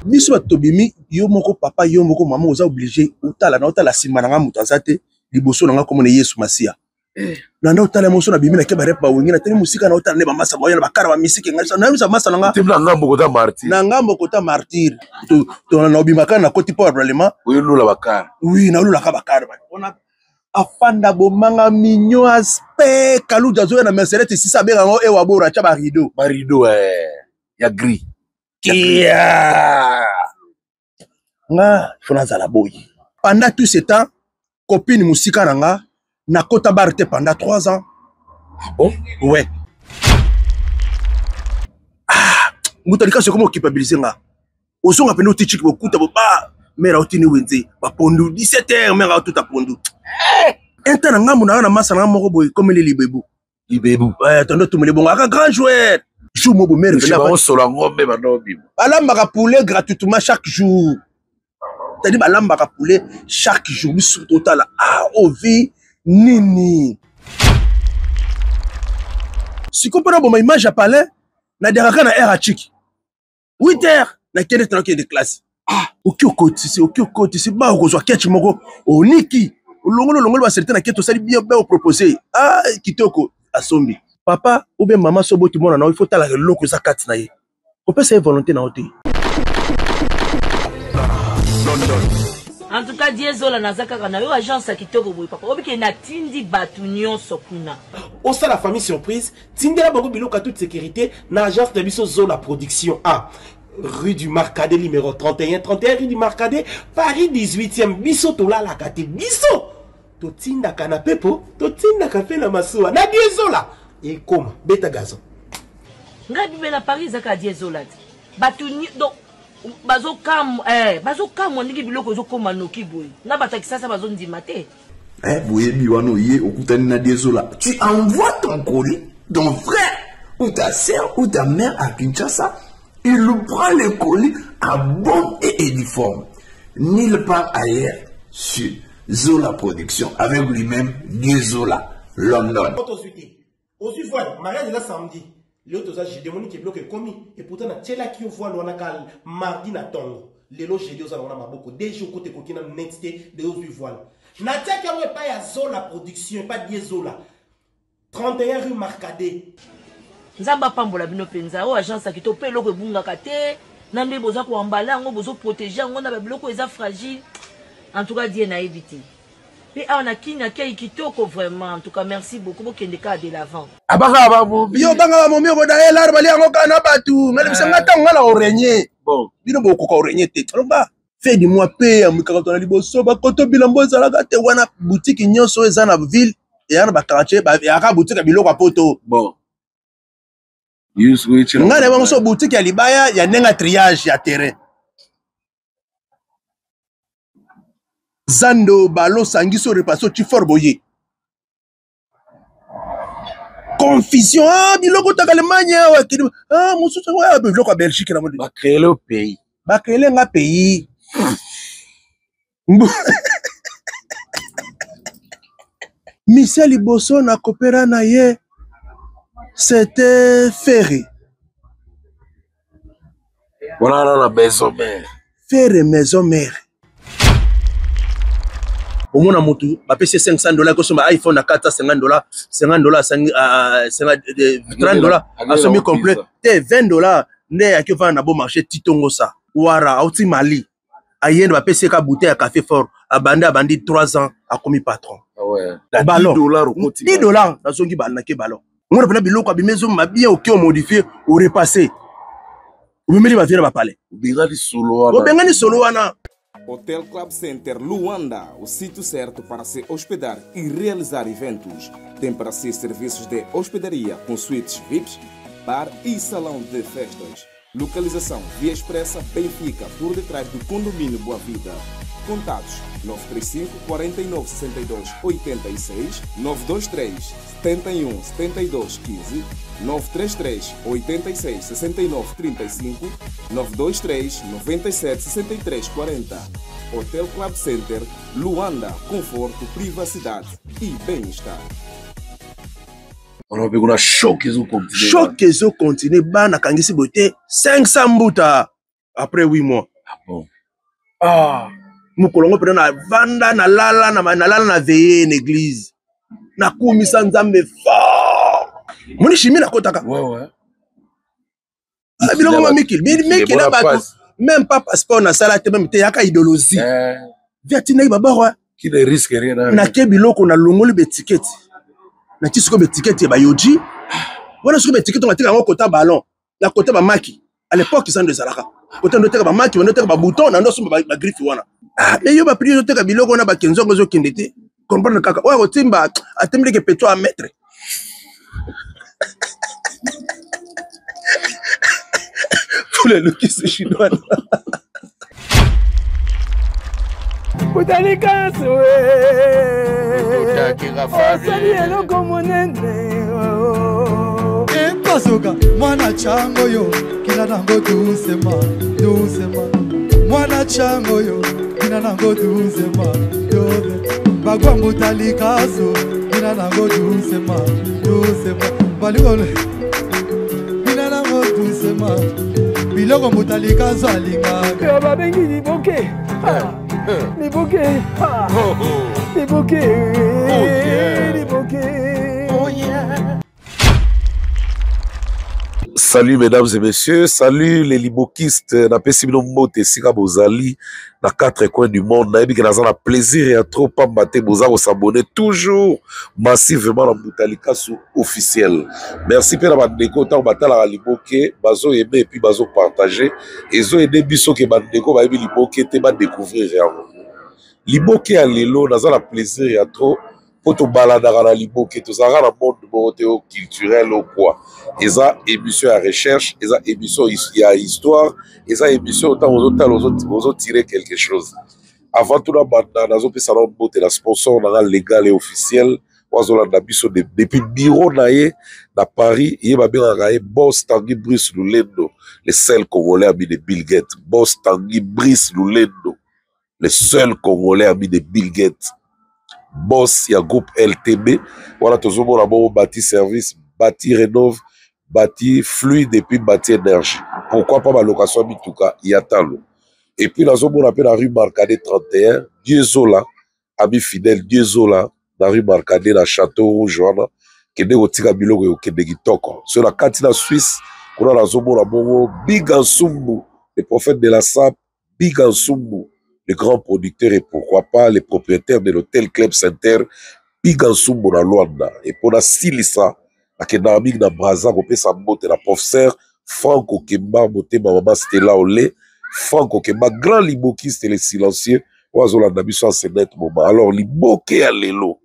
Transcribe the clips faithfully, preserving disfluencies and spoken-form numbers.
biso batobimi yo moko papa yo moko maman oza obligé otala na otala sima na nga mutu aza te liboso na nga komona Yesu Masiya na nda otala moso na bimi na ke barepa wengi na teni musika na otala ne bamasa bayo na bakara ba misiki ngasa na misa masa na nga na ngambo kota martyr na ngambo kota martyr to to na obimaka na koti probablement oui lula bakara oui na lula ka bakara on a afanda bomanga minyo aspe kaluja zo na Mercedes sisa benga ngo ewa bora cha ba rideau ba rideau eh ya gris kia nga fona zala boy pendant tout ce temps copine musika nanga na kota barte pendant trois ans. Ah bon? Ouais. Ah, mutalika c'est comment culpabiliser nga. Osonga peno tichiki bokuta bo ba mera otini wenze ba pondu dix-sept heures mera tout a pondu. Eh, un temps nga muna na masa na moko boy comme les libebu. Libebu. Ouais, tondo tumele bon aka grand joueur. Joue mo bo mère venir ba solo ngombe ba no bibo. Balamba poulet gratuitement chaque jour. C'est-à-dire balamba poulet chaque jour biso total ah au vie nini. Si vous comprenez mon image à palais, na deraka na air à chiki. huit heures, na kene tranquille de classe. Ah, ok ok c'est ok ok c'est ba ko zo ketch moko o niki. Longolo longolo ba certaine na keto sali bien bien proposer. Ah, kitoko asombi. Papa ou bien maman sobo tout monde na il faut tala loko za kat na ye. On peut c'est volonté na hoté. En tout cas, Diezola Nazaka kana yo agence kitoko boy papa. Obike na tindi batu nyonso kuna. Au sein la famille surprise, tindela bango biloko toute sécurité na agence de biso Zola Production A. Rue du Marcadet numéro trente et un trente et un rue du Marcadet, Paris dix-huitième biso tola la kate biso. To tinda canapé po, to tinda café na masuwa. Na Diezola. Et comme beta gazon. Ngabi be na Paris zaka Diezola. Batu ni donc bazo kam eh bazo kam ondiki biloko zo koma noki boy na batakisa sa bazo ndima te eh boye biwano ye okutani na Diezola tu envoies ton colis ton frère ou ta sœur ou ta mère à Kinshasa il prend le colis à bon et uniforme nulle part ailleurs sur Zola Production avec lui-même Diezola London aussi voilà mariage là samedi. L'autre, j'ai demandé qu'il bloque commis. Et pourtant, tu es là qui voit le mardi na tongo. Les loges, j'ai dit aux gens, beaucoup. Des jours, côté coquine, netté, de haut du voile. Natia qui a pas à Zola Production, pas Diezola. trente et un rue Marcadet. Nzamba pambola bino penza o agence qui topé loko bunga kate. Nambe boza ko embala ngo bozo protéger ngo na biloko eza fragile. En tout cas, Dieu n'a évité. Et on a qui n'a qu'à kitoko vraiment. En tout cas, merci beaucoup pour qu'il y ait de l'avant. Abaka ba mobi. Yo banga momi ko da elar bali ngo kana batu. Ngale bisanga tanga la orenye. Bon, bino boko ko orenye te. Ba fait du mois paye amika ko na liboso ba koto bilambo zala ka te wana boutique nyonso eza na ville et yana ba quartier ba ya ka boutique biloko poto. Bon. Use which. Ngale ba so boutique ya libaya ya nenga triage ya terrain. Zando balo sangiso repasso chifor boye. Confusion ah biloko ta Allemagne wa kidi ah mususu wa biloko Belgique na modi. Ba créer le pays. Ba créer nga pays. Michel Liboso na kopera na ye c'était Ferré. Voilà la maison mère. Ferré maison mère. Au moins, on a payé cinq cents dollars, on a iPhone à quatre cent cinquante dollars, cinquante dollars, trente dollars, à semi complet, vingt dollars, né à qui va un bon marché, Titongo ça, Ouara, Outi Mali, à Yen, va payer sa bouteille à café fort, à Bandé, à Bandit, trois ans, à commis patron. Ah ouais, dix dollars, dix dollars, dans son qui va n'a ballon. On a pris le cas, mais on m'a bien ok, on modifie, ou repassé. Ou même il va venir à parler. Ou bien il solo. Ou bien il solo, Anna. Hotel Club Center Luanda, o sítio certo para se hospedar e realizar eventos. Tem para si serviços de hospedaria com suítes V I Ps, bar e salão de festas. Localização Via Expressa Benfica, por detrás do condomínio Boa Vida. Contatos nove três cinco, quatro nove, seis dois, oito seis, nove dois três, sete um, sete dois, um cinco, nove três três, oito seis, seis nove, três cinco, nove dois três, nove sete, sessenta e três, quarenta. Hotel Club Center, Luanda, conforto, privacidade e bem-estar. On a pegou na choque zo continue. Choque zo continue, ba na kangisi bote cinq cents mbuta après huit mois. Bon. Ah, mukolongo pena na vanda na lala na na lala na veiller une église. Na kumisa nzambe fort. Moni chimie na kotaka. Ouais ouais. Ah, biloko ma mikil, mikil na ba même pas passeport na sala te même te yaka idéologie. Eh. Viatina ibaboro. Qui ne risque rien. Na ke biloko na longoli be ticket. Na tisiko be ticket ya ba yoji. Wana siko be ticket on atika ngo kota ballon. Na kota ba maki. À l'époque ils sont de Zalaka. Kota ndo teka ba maki, ndo teka ba bouton, na ndo so ba griffe wana. Ah, mais yo ba pri ndo teka biloko na ba kenzo ngozo kindete. Comprendre kaka. Oya kotimba atemile ke peto a mettre. Tous les looks c'est chinois. Utalika suwe Osali eloko monene Epasuka Mwana chango yo Kina nango dusema Dusema Mwana chango yo Kina nango dusema Dusema Bagwa mutalika su Kina nango dusema Dusema Baligole Kina nango dusema Biloko mutalika zalinga Kwa babengi ni boke Les bouquets, ah, oh, oh. Les bouquets, oh, yeah. Les bouquets, oh yeah. Salut mesdames et messieurs, salut les libokistes, na pesibino mbote sika bozali na quatre coins du monde, na ebi na plaisir et à trop pambate boza ko s'abonner toujours massivement na Mutalika sous officiel. Merci pe na bandeko ta batala liboke, bazo aimer et puis bazo partager, ezo aider biso ke bandeko ba ebi liboke te ba découvrir réellement. Liboke à lelo na za plaisir et à trop poto baladara na liboke to za na monde moteo culturel ou quoi. Eza émission à recherche, eza émission à histoire, eza émission autant aux autres aux autres tirer quelque chose. Avant tout la bande, nazo pe salon bote la sponsor na légal et officiel, wazola na biso depuis bureau naé na Paris, yeba bien ngaé Boss Tanguy Brice Lulendo, le seul congolais ami de Bill Gates. Boss Tanguy Brice Lulendo, le seul congolais ami de Bill Gates. Boss ya groupe L T B, voilà tous au bon bâti service, bâti rénove, bâti fluide et puis bâti énergie. Pourquoi pas ma location Mituka Yatalo. Et puis la zone on appelle la rue Marcadet trente et un, Dieu Zola, ami fidèle Dieu Zola, la rue Marcadet, la Château Rouge, voilà, qui est au Tika Biloko et au Québec Toko. Sur la cantina suisse, on a la zone on a bon Big Ansumbu, le prophète de la S A P, Big Ansumbu, le grand producteur et pourquoi pas les propriétaires de l'hôtel Club Center, Big Ansumbu na Luanda. Et pour la Silisa, la Kenamik na Braza, on peut s'amoter la professeur Franco Kemba, moté ma maman Stella Olé, Franco Kemba, grand libokiste et les silencieux, oiseau la mission en net moment. Alors, liboké à l'élo.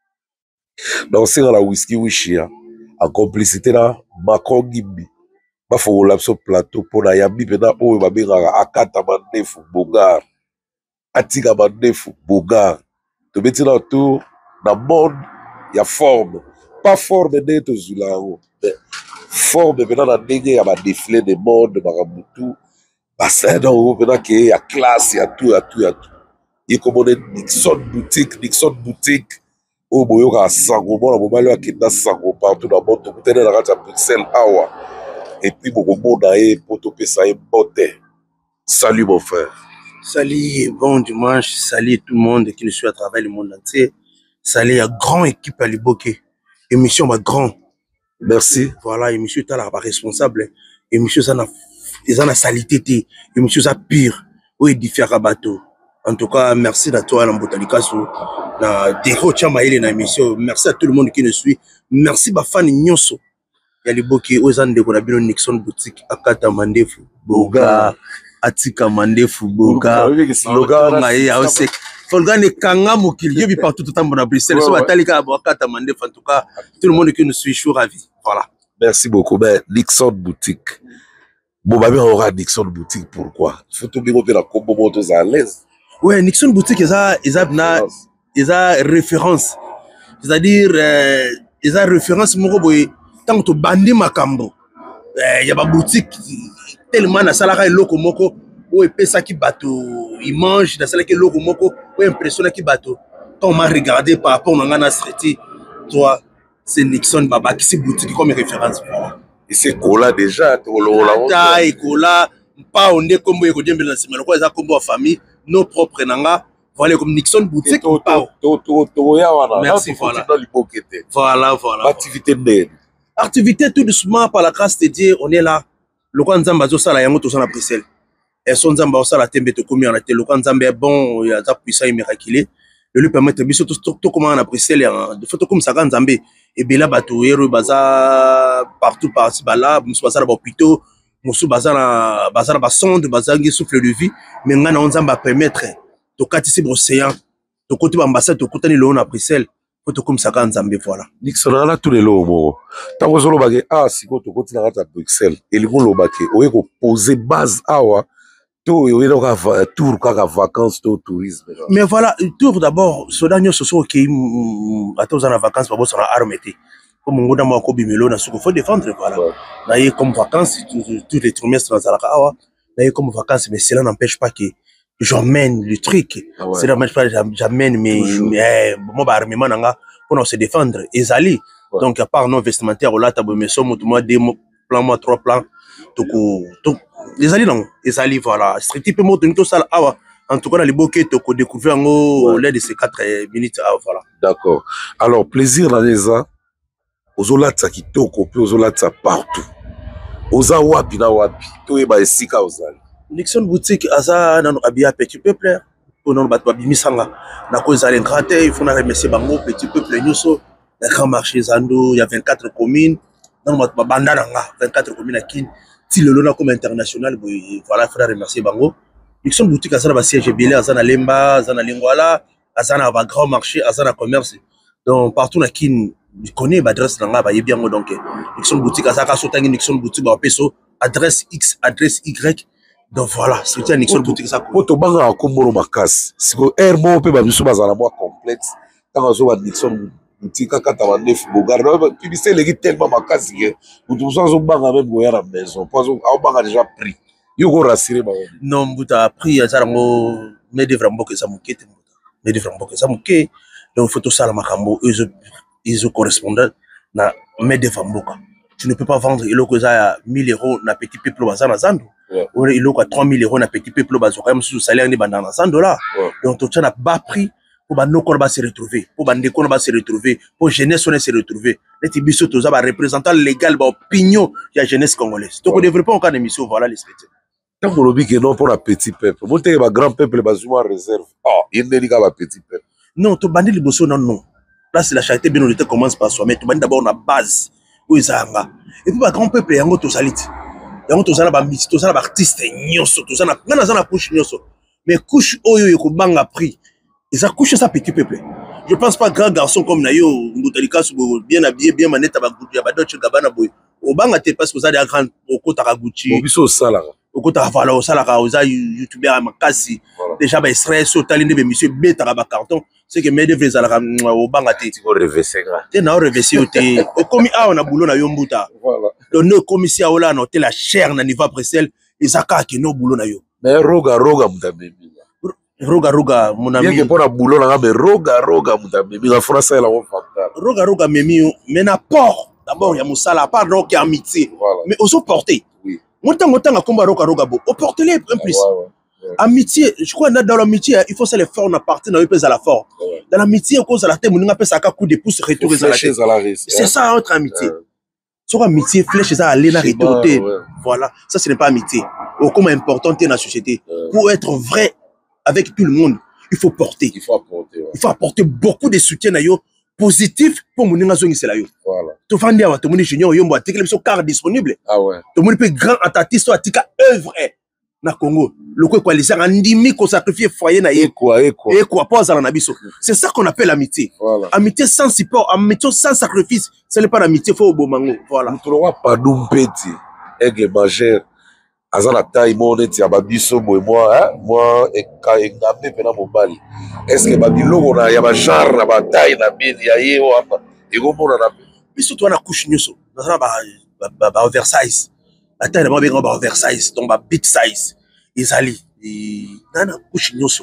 Dans ce la whisky wishia, en complicité là, Macron Gimbi. Ma faut l'abso plateau pour la yambi, pena ou ma bira akata mandefu, bogar. Atika mandefu, bogar. Tu mets là autour, dans le monde, il y a forme. Pas forme d'être zulao. Forme maintenant dans le il y a ma défilé de mode, de Marabutu. Bassin dans maintenant qu'il y a classe, il y a tout, il y a tout, il y a tout. Il y a comme on est Nixon boutique, Nixon boutique. Au boyo à Sango, bon, la mobile qui est dans Sango partout dans le monde, tout est dans la Bruxelles, Awa. Et puis, mon monde a été pour te ça est beauté. Salut, mon frère. Salut, bon dimanche. Salut tout le monde qui nous suit à travers le monde entier. Salut, il y a grande équipe à Liboké. Émission, ma grand. Merci. Voilà, émission, tu as responsable. Émission, ça n'a pas salité. Émission, ça pire. Ou édifier à bateau. En tout cas, merci à toi, Nambotalika, na déro Tchamaïle, na émission. Merci à tout le monde qui nous suit. Merci, ma fan Nyonso. Il y a les boki, aux andes de la Nixon boutique, Akata Mandefu, Boga, Atika Mandefu, Boga, Loga, Maïa, Osek. Folga ne kanga mokili, yobi partout tout le temps à Bruxelles. So Atalika, Akata Mandefu, en tout cas, tout le monde qui nous suit, je suis ravi. Voilà. Merci beaucoup. Ben, Nixon boutique. Bon, bah, on aura Nixon boutique, pourquoi? Il faut tout le monde la combo motos à l'aise. Ouais, Nixon boutique, ils ont, ils ont, ils ont référence. C'est-à-dire, euh, ils ont référence, Moroboy. Tant que tu bandis Makambo, il y a une boutique tellement na salaka et loko moko, ou et pesa qui bateau, il mange, na salaka et loko moko, ou impressionné qui bateau. Quand on m'a regardé par rapport à Ngana Streti, toi, c'est Nixon Baba qui c'est boutique comme référence. Et c'est Cola déjà, Cola, et Cola, pas on est comme ko djembela sima ko eza kombo famille nos propres nanga voilà comme Nixon boutique pas to to to ya wana merci voilà libokete voilà voilà activité ndene activité tout doucement par la grâce de Dieu on est là le quand nzamba zo sala yango to sana Bruxelles et son nzamba sala tembe to komi na te le quand nzamba est bon il y a ça puissant et miraculeux de lui permettre biso to to comment na Bruxelles de photo comme ça quand nzambe et bela bato hero baza partout par ci bala musu baza na hôpital musu baza na baza na ba sonde baza ngi souffle de vie mais ngana nzamba permettre to katisi l'océan to côté ambassade to kotani lo na Bruxelles photo comme ça quand nzambe voilà Nixon ala tous les lots mo tango zolo bage ah siko to koti na kata Bruxelles et lingo lo bake oye ko poser base awa to oye no ka tour ka vacances to tourisme mais voilà tour d'abord sodanyo soso ki attends en vacances babo sona armete comme ngoda ma ko bimelo na suko faut défendre voilà na y comme vacances tous les trimestres dans la awa na y comme vacances mais cela n'empêche pas que j'emmène le truc ah ouais. C'est n'empêche pas j'amène mais mais moi ba armement nanga pour se défendre ezali ouais. Donc à part non vestimentaire là tabo mais somme tout moi deux plans moi trois plans toko to ezali non ezali voilà stricti peu moto tout ça awa en tout cas dans les bokeh toko découvrir ngo au lait de ces quatre minutes ah voilà d'accord alors plaisir na leza ozolatsa kitoko pe ozolatsa partout oza wapi na wapi to eba esika ozali Nixon boutique aza nano abia petit peuple pour non batwa bimisanga na ko ezali gratte il faut na remercier bango petit peuple nyuso na grand marché zando il y a vingt-quatre communes dans batwa banda nanga vingt-quatre communes à kin ti le lona comme international voilà il faut remercier bango Nixon boutique aza na ba siège belé aza na lemba aza na lingwala aza na ba grand marché aza na commerce donc partout na kin je connais l'adresse nanga ba yebi yango donc Nixon boutique aza ka sotangi Nixon boutique ba peso adresse X adresse Y. Donc voilà, c'est un Nixon boutique ça. Poto banga akomboro makasi. Siko air mo pe ba biso bazala mo complexe. Tant zo ba Nixon boutique kata ba neuf bogarde. Publicité legi tellement makasi que vous zo zo banga même goya na maison. Pas zo a banga déjà pris. Yo go rassurer ba. Non, buta pris ça ngo me devra mboke ça mukete buta. Me devra mboke ça muke. Donc photo ça la makambo ils ils correspondent na me devra mboka. Tu ne peux pas vendre il que ça mille euros na petit peuple bazana zando. Ouais. Il a trois mille euros na petit peuple bazo quand même sous salaire ni bandana cent dollars. Donc tu as bas prix pour ba no ba se retrouver, pour bande ko ba se retrouver, pour jeunesse on se retrouver. Les tibiso to za ba représentant légal ba opinion ya jeunesse congolaise. Donc on développe en cas d'émission voilà les spectacles. Tant qu'on oublie que non pour la petit peuple. Monter ba grand peuple bazuma réserve. Ah, il n'est pas ba petit peuple. Non, to bande liboso non non. Là c'est la charité bien on commence par soi mais to bande d'abord na base où izanga. Et puis ba grand peuple yango to salite. Yango tozana ba miti tozana ba artiste nyonso tozana ngana zana couche nyonso mais couche oyo yeko banga prix eza couche ça petit peuple je pense pas grand garçon comme na yo ngutalika subo bien habillé bien maneta ba gudu ya ba Dolce Gabbana boy o banga te parce que ça des grand okota ka Gucci obiso sala okota vala o sala ka oza youtubeur makasi déjà ba stress o talinde be monsieur beta ba carton c'est que mes devres ala ka o banga te ko reverser te na o reverser o te o komi a on a boulot na yo mbuta voilà donc no commissaire ola na hôtel la chair na niveau Bruxelles ezaka ke no boulot na yo mais roga roga mutambemi roga roga mon ami bien que pour la boulot na mais roga roga mutambemi la France elle on facteur roga roga memi mais na port d'abord il y a musala pas donc amitié voilà. Mais aux porter oui montant montant à combat roga roga bo au porter les un plus ah, ouais, ouais. Amitié je crois dans l'amitié il faut ça les forts na partir na pèse à la fort ouais. Dans l'amitié cause à la tête mon pèse à coup de pouce retour à la tête c'est ça entre amitié ouais. Sur amitié, flèche, ça aller na retourner. Voilà, ça ce n'est pas amitié. Au comment important est dans la société. Ouais. Pour être vrai avec tout le monde, il faut porter. Il faut apporter. Ouais. Il faut apporter beaucoup de soutien à yo positif pour mon ngazongi c'est là yo. Voilà. Tu fais dire à tout le monde junior yo mbo tika le carte disponible. Ah ouais. Tout le monde peut grand attaquer soit tika œuvre na Congo. Le quoi quoi les andimi ko sacrifier foyer na ye quoi et quoi. Et quoi pas dans la biso. C'est ça qu'on appelle amitié. Voilà. Amitié sans support, amitié sans sacrifice, ce n'est pas l'amitié faut au bon mango. Voilà. Nous trouvons pas d'umpeti aigle majeur. Azana taille mon eti ababiso moi moi hein moi et ka engambe pena mobali. Est-ce que babilo on a ya ba genre na ba taille na bidi ya ye wapa. Et go mona na biso to na couche nyoso. Na ba ba ba oversize. La taille na ba ba oversize donc ba big size. Izali et nana couche nyoso.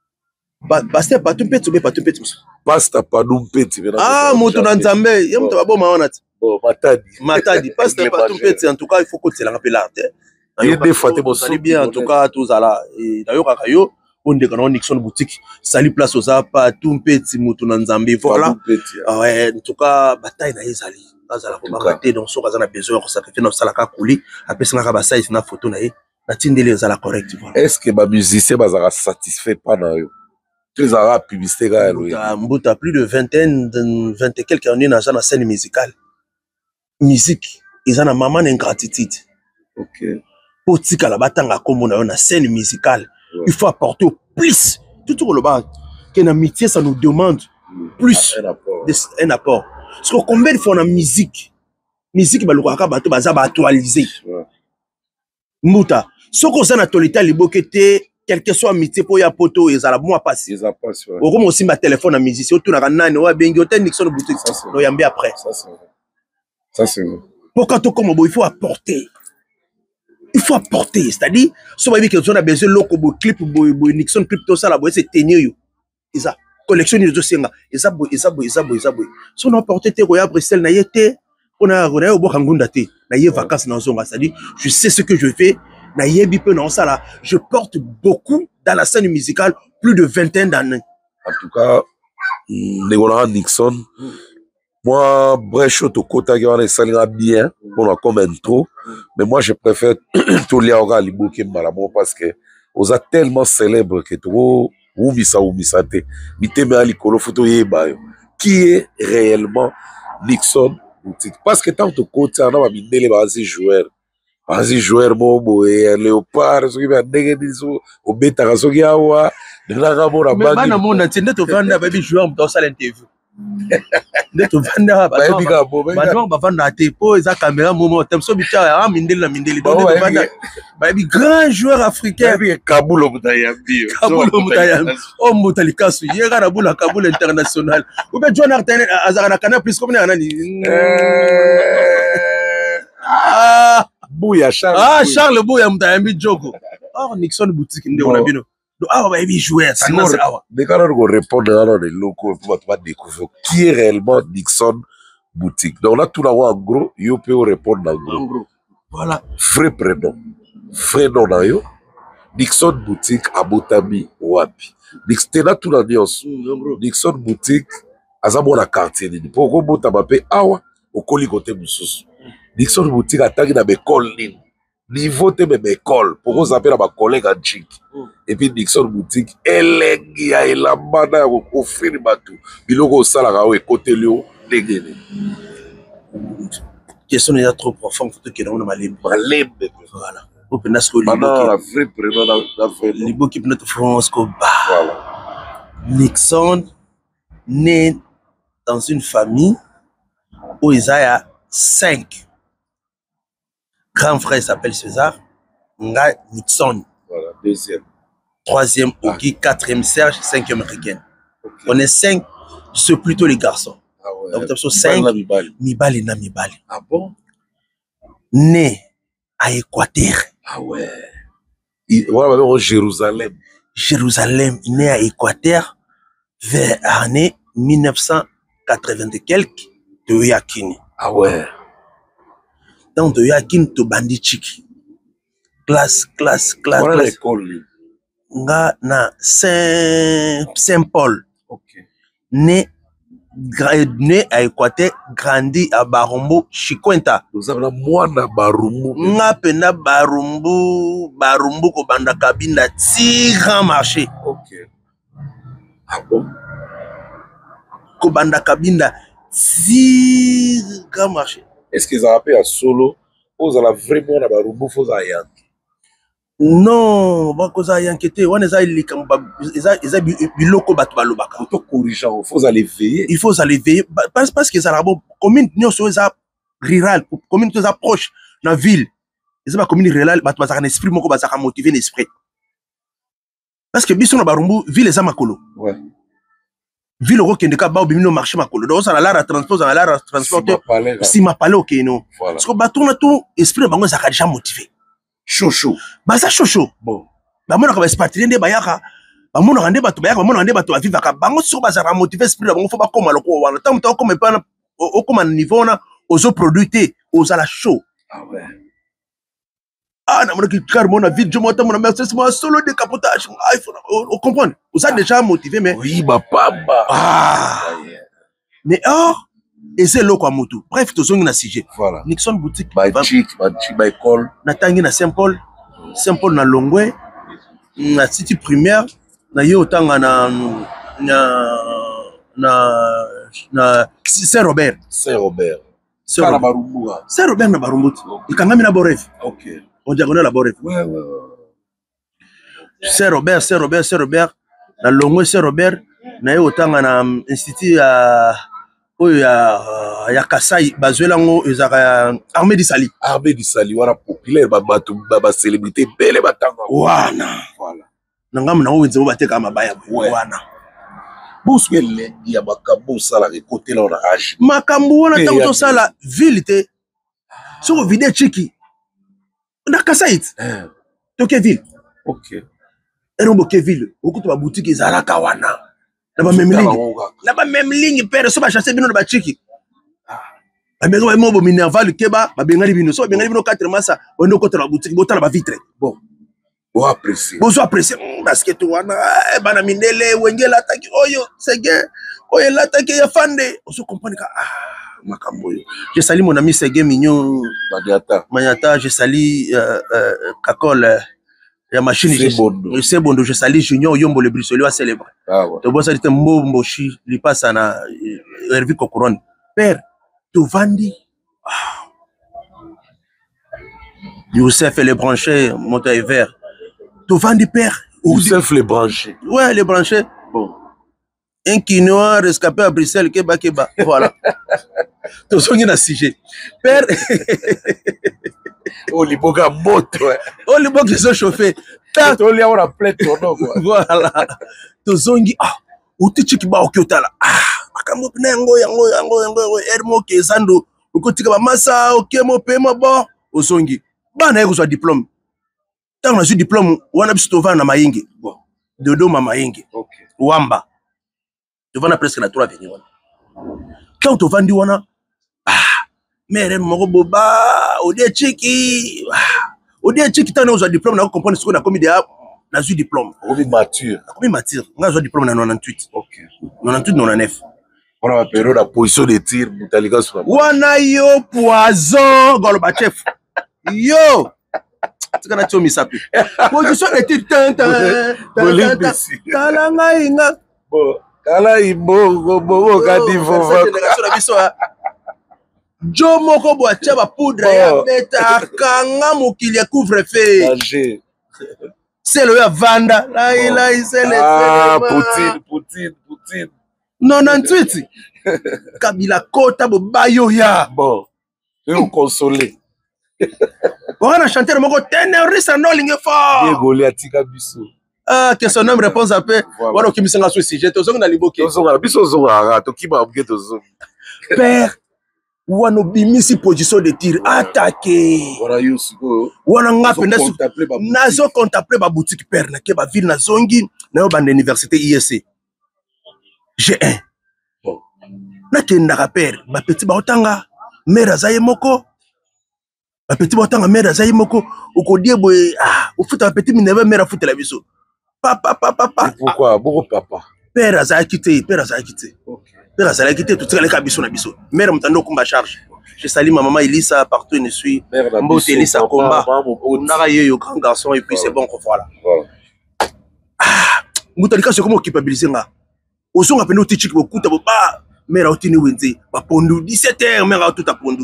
Ba basta pas tout petit mais pas tout petit. Basta pas tout petit. Ah moto na nzambe, ya moto ba boma wana ti. Bon matadi. Matadi, basta pas tout petit en tout cas il faut que tu l'en rappelles là. Il y a des fois, tu es bien, en tout cas, tous à la. D'ailleurs, on dit qu'on a Nixon boutique, sali place aux appas, tout un petit mouton en Zambie, voilà. Ouais, en tout cas, bataille na ezali. Azala ko bangate donc so kazana besoin ko sacrifier na salaka kuli, après ça na ba size na photo na ye, na tindeli ezala correct voilà. Est-ce que ba musicien bazara satisfait pas na yo? Tu as publicité ga yo. Mbuta plus de vingtaine, vingt et quelques années na na scène musicale. Musique, ils en a maman ingratitude. OK. Pour tika la batanga comme on a une scène musicale. Ouais. Il faut apporter au plus. Tout le bas. Qu'un amitié, ça nous demande plus. Un apport. Des, un apport. Parce que combien de fois on a musique, musique, bah, le quoi, bah, tout, bah, ça va actualiser. Mouta. Ce qu'on a actualité, les boquetés, quel que soit amitié pour y a poto, ils ont la bonne passe. Ils ont passé. Au moins aussi ma téléphone à musique. Surtout dans la nane, ouais, bien, il y a Nixon boutique. Non, il y a bien après. Ça, c'est vrai. Ça, c'est vrai. Pour quand on comme il faut apporter. Il faut apporter, c'est-à-dire, si on a besoin de loco, clip, Nixon, clip, tout ça, c'est tenir. Et ça, collection de dossiers, et ça, et ça, et ça, et ça. Si on a apporté tes royaumes, Bruxelles, on a été, on a au Bokangunda, on a eu vacances dans zone, c'est-à-dire, je sais ce que je fais, on a eu bipé dans ça là, je porte beaucoup dans la scène musicale, plus de vingtaine d'années. En tout cas, Négola Nixon, moi, Brecho, to kota, ça ira bien, on a comme intro, mais moi, je préfère tout les aura liboke malamo parce que on a tellement célèbre que trop, ou misa ou misate, mite me ali kolo photo yebayo, qui est réellement Nixon boutique. Parce que tant que côté, on a mis les bases joueurs, bases joueurs, mobo et léopard, ce qui va négatif, au bêta, ce qui a wa, de la ramon à bas. Mais mon attendait au vendre baby joueur dans sa l'interview. Nde to vanda ba ba ba vanda te po eza caméra moment tem so bicha a mindeli na mindeli donc to vanda ba bi grand joueur africain bi Kabulo Mutayambi Kabulo Mutayambi o Mutali Kasu yega na bula Kabul international ou bien John Arten azara na Canal Plus comme na nani ah Bouya Charles ah Charles Bouya Mutayambi Jogo oh Nixon boutique nde on a bino. Ah, bah, il jouait, ça nous a. Mais quand on répond dans les locaux, on va découvrir qui est réellement Nixon boutique. Donc là, tout là, en gros, il peut répondre en gros. En gros. Voilà. Vrai prénom. Vrai nom, là, Nixon boutique à Botami, Wapi. Nixon, là, tout là, Nixon boutique, à Zabo la quartier. Pourquoi Botamapé, Awa, au colis côté Moussous. Nixon boutique à Tagi dans mes collines. Niveau te même école pour qu'on s'appelle ma collègue en chic et puis Nixon boutique elengi ya elambana au fini batou biloko sala ka we côté lio dégéné question est trop profonde faut que on a malé malé voilà au penasco libo la vraie prénom la vraie libo qui notre France ko ba voilà Nixon né dans une famille où il y a cinq. Grand frère s'appelle César, Nga Nixon. Voilà, deuxième. Troisième, Oki, ah. Quatrième, Serge, cinquième, Riken. Okay. On est cinq, c'est plutôt les garçons. Ah ouais. Donc, tu as cinq, Mibali na Mibali. Ah bon? Né à Équateur. Ah ouais. Voilà, au Jérusalem. Jérusalem, né à Équateur, vers l'année mille neuf cent quatre-vingt et quelques, de Yakini. Ah ouais. Donc, de Yakin to Bandi Chiki. Classe, classe, classe. Voilà l'école. Nga na Saint-Paul. Ok. Né, né à Équateur, grandi à Barumbu, Chikwenta. Vous avez la moine à Barumbu. Nga pena Barumbu, Barumbu ko banda kabinda ti grand marché. Ok. Ah bon? Ko banda kabinda ti grand marché. Est-ce qu'ils ont appelé à solo? Vous avez vraiment la Barumbu, vous avez rien. Non, parce que inquiété, on est allé ils ont biloko batu balobaka. Faut corriger, il faut aller veiller. Il faut aller veiller parce parce que ça la bon commune nyoso za rural, commune to za proche na ville. Ils ont commune rural, batu bazaka esprit moko bazaka motiver l'esprit. Parce que biso na Barumbu ville za makolo. Ouais. Ville ro kendeka ba obimino marché makolo. Donc ça la la transport ça la transporter. Si ma palais OK non. Parce que batu na tout esprit bango za déjà motivé. Chocho. Baza chocho. Bon. Bamona ka expatrié nde bayaka. Bamona ka nde batu bayaka, bamona nde batu baviva ka bango so baza ra motiver esprit bango fo ba koma loko wana. Tant tant comme pas au comme niveau na ozo produire oza la show. Ah ouais. Ah, na mona ki carrément na vidéo moi mon Mercedes moi solo décapotage. iPhone. On comprend. Vous êtes déjà motivé mais oui ma pamba. Ah. Mais or et c'est là quoi moto. Bref, tout ça na sujet. Voilà. Nixon boutique. My chic, my chic, my call. Na tangi na Saint-Paul. Saint-Paul na Longwe. Na city primaire. Na yo tanga na na na na Saint-Robert. Saint-Robert. Saint-Robert. Saint-Robert na Barumbuti. Ikangami na Boref. OK. On diagonale à Boref. Ouais, ouais, ouais. Saint-Robert, Saint-Robert, Saint-Robert. Na Longwe Saint-Robert. Na yo tanga na institut ya oyo ya ya Kasai bazuela ngo ezaka armée du Sali. Armée du Sali wana populaire ba bato ba célébrité belle batanga. Wana. Voilà. Nangamu na wenze bateka mabaya wana. Bouswele ya makambo sala ke côté là on a agi. Makambo wana tanto sala ville te. Soko vide chiki. Na Kasai. Eh. Toke ville. OK. Erombo ke ville. Okutu ba boutique ezalaka wana. Na ba même ligne. Na ba même ligne père so ba chasser bino na ba chiki. Ba benga ba mo minerval keba ba benga bino so ba benga bino quatre massa on ko tala boutique botala ba vitre. Bon. Bon apprécier. Bon apprécier parce que tu wana bana mindele wengela taki oyo sege oyo la taki ya fande. On se comprend que ah makambo yo. Je salue mon ami Sege Mignon Maniata. Maniata, je salue euh, euh, Kakol euh, ya machine c'est bon. C'est bon, je salue Junior Yombo le Brissolier à célébrer. Ah ouais. Tu vois ça dit Mbo Mboshi, il passe à Hervé Kokoron. Père, tu vandi. Youssef les branchés, montagne vert. Tu vandi père. Youssef les branchés. Ouais, les branchés. Bon. Un quinoa rescapé à Bruxelles, Keba Keba. Voilà. Tu soignes dans sujet. Père. Oh, les boga moto. Oh, les boga qui sont chauffés. Père. Tu as la plainte ton nom. Voilà. Tu soignes. Ah, ou tu chiki ba okiotala. Ah, akamu penengo yango yango yango ermo kezando. Ukotika ba massa, okemo pema bon. O songi. Bana yeko so diplôme. Tant on a eu diplôme, on a biso tovana na mayingi. Bon. Dodo mama mayingi. OK. Wamba. Tovana presque na trois avenue wana. Quand tovandi wana ah, mere moko boba, ode chiki. Ah, ode chiki tant on a diplôme na comprendre ce qu'on a commis déjà na eu diplôme. On est mature. Comme mature. On a eu diplôme na quatre-vingt-dix-huit. OK. quatre-vingt-dix-huit quatre-vingt-dix-neuf. On a période de position de tir, Boutaliga sur. Wana yo poison Gorbatchev. Yo. Tu kana chomi sapi. Position de tir tan tan. Kalanga inga. Bon, kala imbo bo kadivo va. Jo moko bo atia ba poudre ya beta kanga mokili couvre feu. Danger. C'est le vanda. Là il a c'est le. Ah, Poutine, Poutine, Poutine. quatre-vingt-dix-huit. Kabila kota bo bayo ya. Bon. Et on consoler. On a chanté le mot terroriste en ligne fort. Bien Goliath tika biso. Ah, que son homme réponse à peu. Voilà qui me sent sur sujet. Tous on a liboké. Tous on a biso zonga to ki ba buke to zo. Père, wano bimisi position de tir attaqué. Voilà yo siko. Wana nga penda su. Nazo contempler ba boutique père na ke ba ville na zongi na yo bande université I S C. G un. Bon. Na kenda ka père, ba petit ba otanga mère azaye moko. Ba petit ba otanga mère azaye moko, ukodie boy ah, ufuta petit mineve mère afuta la biso. Papa papa papa. Pourquoi? Beaucoup papa. Père azaye quitté, père azaye quitté. OK. Père azaye quitté tout ça les kabiso na biso. Mère mtando kumba charge. Je salue ma maman Elisa partout où je suis. Mbote Elisa combat. Nara yo grand garçon et puis c'est bon voilà. Voilà. Ah, mutalika c'est comment culpabiliser nga. Osonga peno tichiki bokuta bo ba mère otini wenze ba pondu dix-sept heures mère tout a pondu.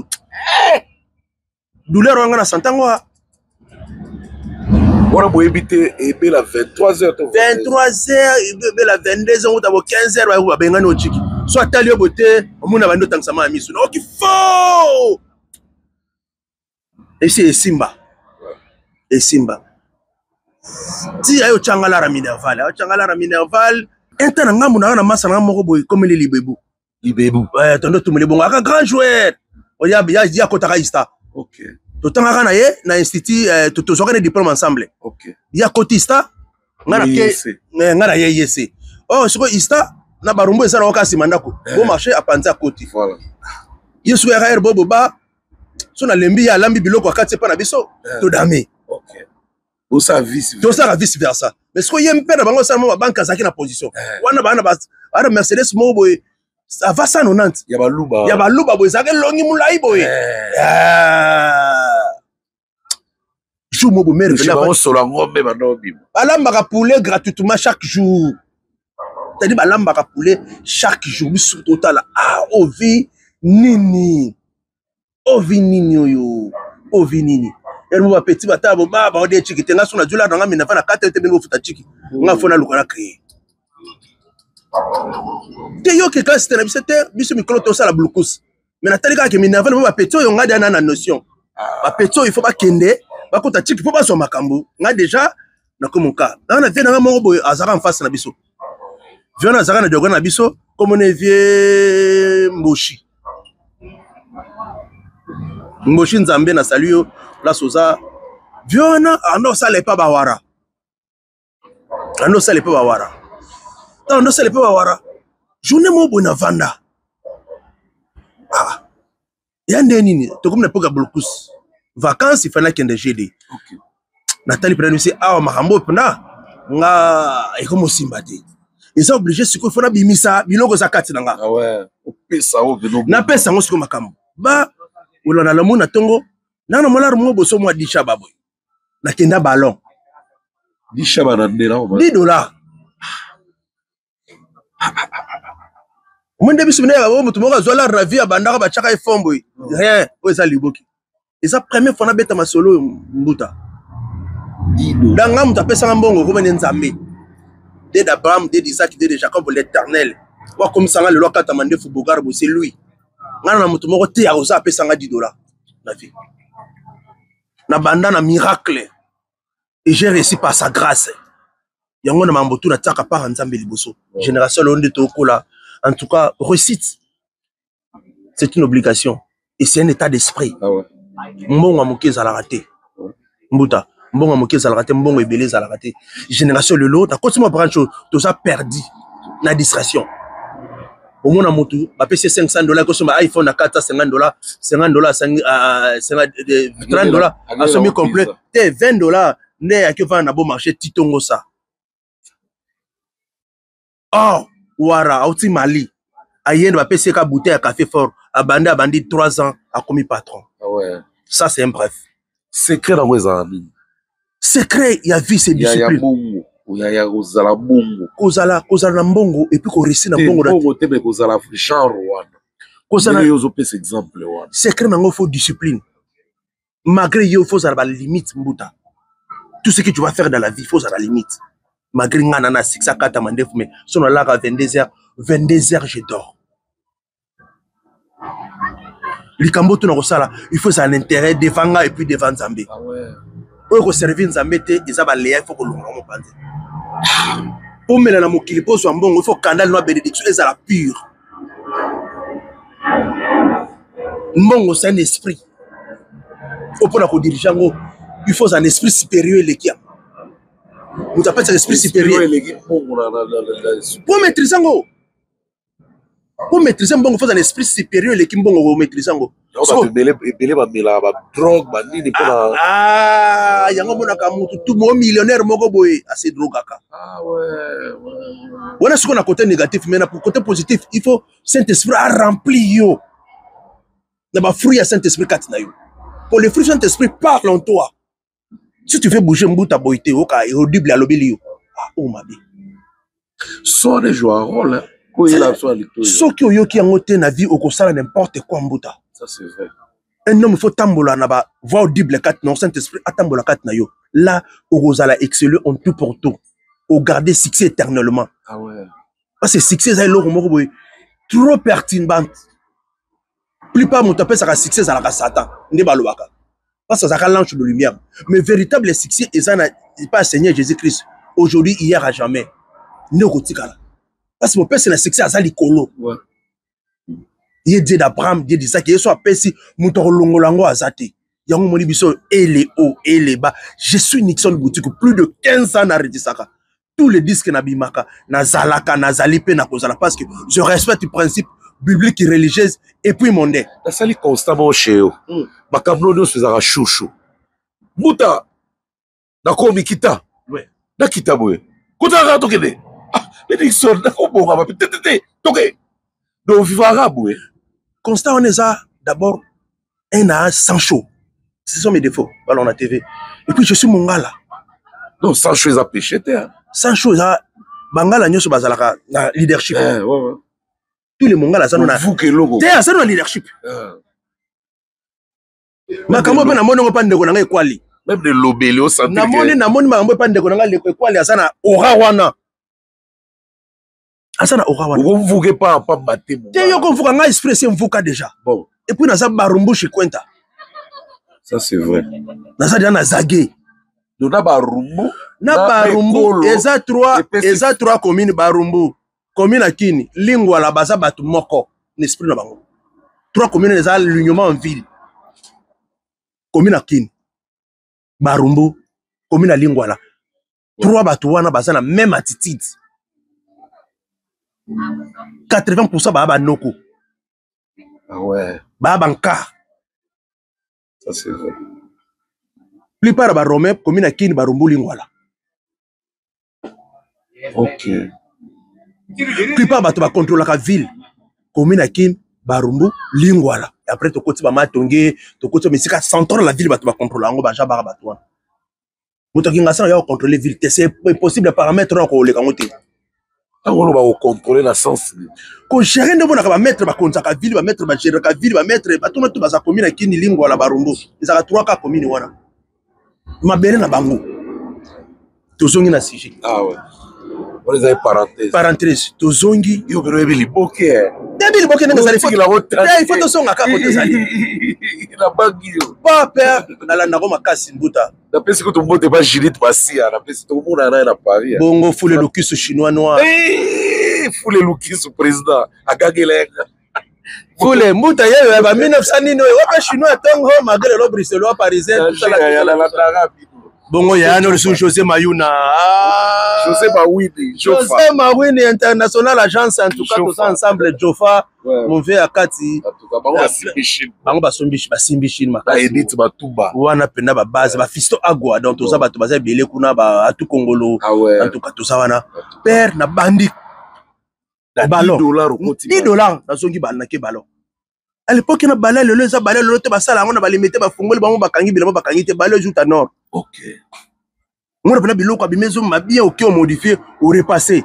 Douleur nga na santango. On a beau éviter et la vingt-trois heures. vingt-trois heures et la vingt-deux heures ou quinze heures ou benga no chiki. Soit talio boté, omuna bando tangsama misu. Non qui faux. Et c'est Simba. Et Simba. Si ayo changala ra minerval, ayo changala ra minerval, entana ngamu na na masa na moko boy comme les libebu. Libebu. Ouais, tondo tumele bonga ka grand joueur. Oya ya ya kotaka ista. OK. Totanga kana ye na institut to to zokane diplôme ensemble. OK. Ya kotista ngana ke ngana ye yese. Oh siko ista na barumbu ezala okasi mandako. Bon marché a panza koti. Voilà. Yesu ya R bobo ba so na lembi ya lambi biloko akati pa na biso to dame. Ok. Tout ça vice. Tout ça vice versa. Mais ce qu'il y a un peu dans la banque à la position. On a un Mercedes Moboy. Ça va ça non Nantes. Il y a Balouba. Il y a Balouba boy. Ça que longi moulai boy. Jour Mobo mère. Je vais solo ngombe maintenant bim. Balamba poulet gratuitement chaque jour. C'est-à-dire balamba poulet chaque jour. Sur total ah ovi nini. Ovi nini yo. Ovi nini. Et nous petit bata bo ba ba de chiki tenga suna jula nga mina fana kata te bino futa chiki. Nga fona lukana créer. Te yo ke quand c'était c'était biso mikolo to sala blocus. Mais na tali ka ke mina fana ba petit yo nga na notion. Ba petit il faut pas kende, ba kota chiki faut pas so makambo. Nga déjà na comme cas. Dans na vie na mo boy azara en face na biso. Viens azara na dogo na biso comme on est vieux Mboshi. Mboshi Nzambe na salut yo. La soza viona ando sale pa bawara ando sale pa bawara ando sale pa bawara journée mo bona vanda ah yande nini to comme na poka blocus vacances il fallait kende gd OK Nathalie prendre c'est awa makambo pna nga eko simbate ils sont obligés siko fona bimisa biloko za kati nga ah ouais opesa o bino na pesa ngo siko makambo ba ulona la mona tongo nana molar mo boso mo disha baboy na kenda ballon disha bana ndela o dix dollars mon début souvenir ba mo tumoka zola ravi abandaka ba chaka ifombo rien o eza liboki eza première fois na beta masolo mbuta dix dollars danga muta pesa mbongo ko bene nzambe de d'Abraham de d'Isaac de Jacob l'Éternel wa comme ça le loi katamande fu bogar bo c'est lui ngana mutu moko te ya oza pesa nga dix dollars na vie na banda na miracle et j'ai réussi par sa grâce yango na mambotu na tsaka par nzambe liboso génération londe tokola en tout cas réussite c'est une obligation et c'est un état d'esprit ah ouais mbongo moké za la raté mbuta mbongo moké za la raté mbongo ebelé za la raté génération le lot na continue prendre chose tout ça perdu na distraction au moins motu ba pc cinq cents dollars ko soma iPhone à quatre cent cinquante dollars cinquante dollars trente dollars à semi complet te vingt dollars ne ya ke va na bon marché titongo ça oh wara auti mali ayende ba pc ka bouteille à café fort abandi abandi trois ans a commis patron ah ouais ça c'est un bref secret dans les amis secret ya vie c'est discipline ya ya kozala bongo kozala kozala na mbongo et puis ko réussir na mbongo bongo te mais kozala genre wana kozala yo zo pesa exemple wana secret nango faut discipline malgré yo faut avoir la limite mbuta tout ce que tu vas faire dans la vie faut avoir la limite malgré ngana na six à quatre mandef mais sono là à vingt-deux heures vingt-deux heures je dors likambo tu na kosala il faut ça l'intérêt devant et puis devant Nzambe ah ouais o ko servir Nzambe te ezaba leya il faut ko longa mo pande pour mela na mokili po so mbongo il faut candale no bénédiction ezala pure mbongo c'est un esprit au pour la ko diriger ngo il faut un esprit supérieur l'équipe vous appelez ça esprit supérieur pour maîtriser ngo pour maîtriser mbongo il faut un esprit supérieur l'équipe mbongo ko maîtriser ngo so belé belé ba mela ba drogue ba nini pour ah yango mona ka mutu tout mo millionnaire moko boy assez drogue aka ah ouais ouais on a ce qu'on a côté négatif mais pour côté positif il faut Saint-Esprit a rempli yo na ba fruit à Saint-Esprit katina yo pour les fruits Saint-Esprit parle en toi si tu fais bouger mbuta boité oka audible à lobeli yo ah oh ma bé so les joueurs rôle ko il a so licto so ki yo ki yango te na vie okosala n'importe quoi mbuta ça c'est vrai un homme faut tambola na ba voix audible kat non Saint-Esprit atambola kat na yo là okozala exceller en tout pour tout au garder succès éternellement ah ouais parce que succès ça loko moko boy trop pertinent plupart mon tapé ça succès à la Satan ne balobaka parce que ça a l'ange de lumière mais véritable succès et ça n'a pas Seigneur Jésus-Christ aujourd'hui hier à jamais ne kotikala parce que mon père c'est le succès à ça likolo ouais il Dieu d'Abraham Dieu d'Isaac il soit pesi muto longolango azate yango moni biso et les hauts et les bas je suis Nixon boutique plus de quinze ans na redisaka tous les disques na bimaka na zalaka na zalipe na kozala parce que je respecte le principe biblique et religieuse et puis mondain la sali constamment chez eux makamlo no sezara chouchou muta nakomi kita Ouais. nakita boye kotaka tokende Benediction nakobonga ba tete toke do vivara boye. Constant on est ça d'abord un à Sancho. Ce sont mes défauts ballon na T V. Et puis je suis mongala. Non, Sancho est à péché terre. Sancho ça bangala nyoso bazalaka na leadership. Eh, ouais, ouais. Tous les mongala ça na vous que logo. Terre ça na leadership. Makambo pe na moni pa ndeko na ngai kwali. Même de lobeli au centre. Na moni na moni makambo pa ndeko na ngai kwali asana ora wana. Asana ora wana. Vous vous pas pas maté mon. Te yo ko mvuka ngai express mvuka déjà. Bon. Et puis na za barumbu shikwenta. Ça c'est vrai. Na za na zagé. Dona barumbu. Na barumbu eza trois eza trois communes barumbu. Commune akini lingwa la baza batu moko n'esprit na bango. Trois communes eza l'union en ville. Commune akini barumbu commune à lingwa la. Trois batu wana baza na même attitude. quatre-vingts pour cent baba noko. Ah ouais. Baba nka. Ça c'est vrai. Plupart ba Romain commune akini barumbu lingwa la. OK. Plupart bato ba contrôle la ville commune akini barumbu lingwa la. Et après to koti ba matonge to koti mais sika centre la ville bato ba contrôle ngo ba jaba bato wana. Moto kinga sa ya contrôler ville c'est possible paramètre ko le kangote. On va contrôler la sens. Ko gérer ndebo na ba mettre ba konta ville ba mettre ba gérer ka ville ba mettre ba tout tout ba sa commune akini lingwa la barumbu. Ezaka trois ka commune wana. Mabele na bango. Tozongi na sujet. Ah ouais. On les a parenthèse. Parenthèse. Tozongi. Yo bero ebili boke. Debili boke nga zali fiki la route. Il faut tozonga ka côté zali. La bagio. Pas père na la ndako makasi mbuta. Na pesi ko to mbote ba Judith Basia, na pesi to mona na na Paris. Bongo foule le kisu chinois noir. Eh, foule le kisu président agagelenga. Foule mbuta yewe ba mille neuf cents nino wa chinois tongo malgré le bruxellois parisien tout ça la. Bongo ya no sur José Mayuna. Ah, José Mawini, José Mawini international agence en tout cas tous ensemble Jofa mon vieux Akati. En tout cas bango basimbishi. Bango basombishi basimbishi Ba makasi. Edith Batumba. Wana penda ba base ba fisto agwa donc tous ça bato baza belé kuna ba atu Congolo. Ah ouais. En tout cas tout ça wana père na bandi. Na ballon dix dollars au continent. dix dollars na zongi bal na ke ballon. À l'époque na balai le za balai le te basala ngona balimete ba fungoli bango bakangi bilamo bakangi te balai juta nord. OK. On a biloko abimezo mabia oki modifier ou repasser.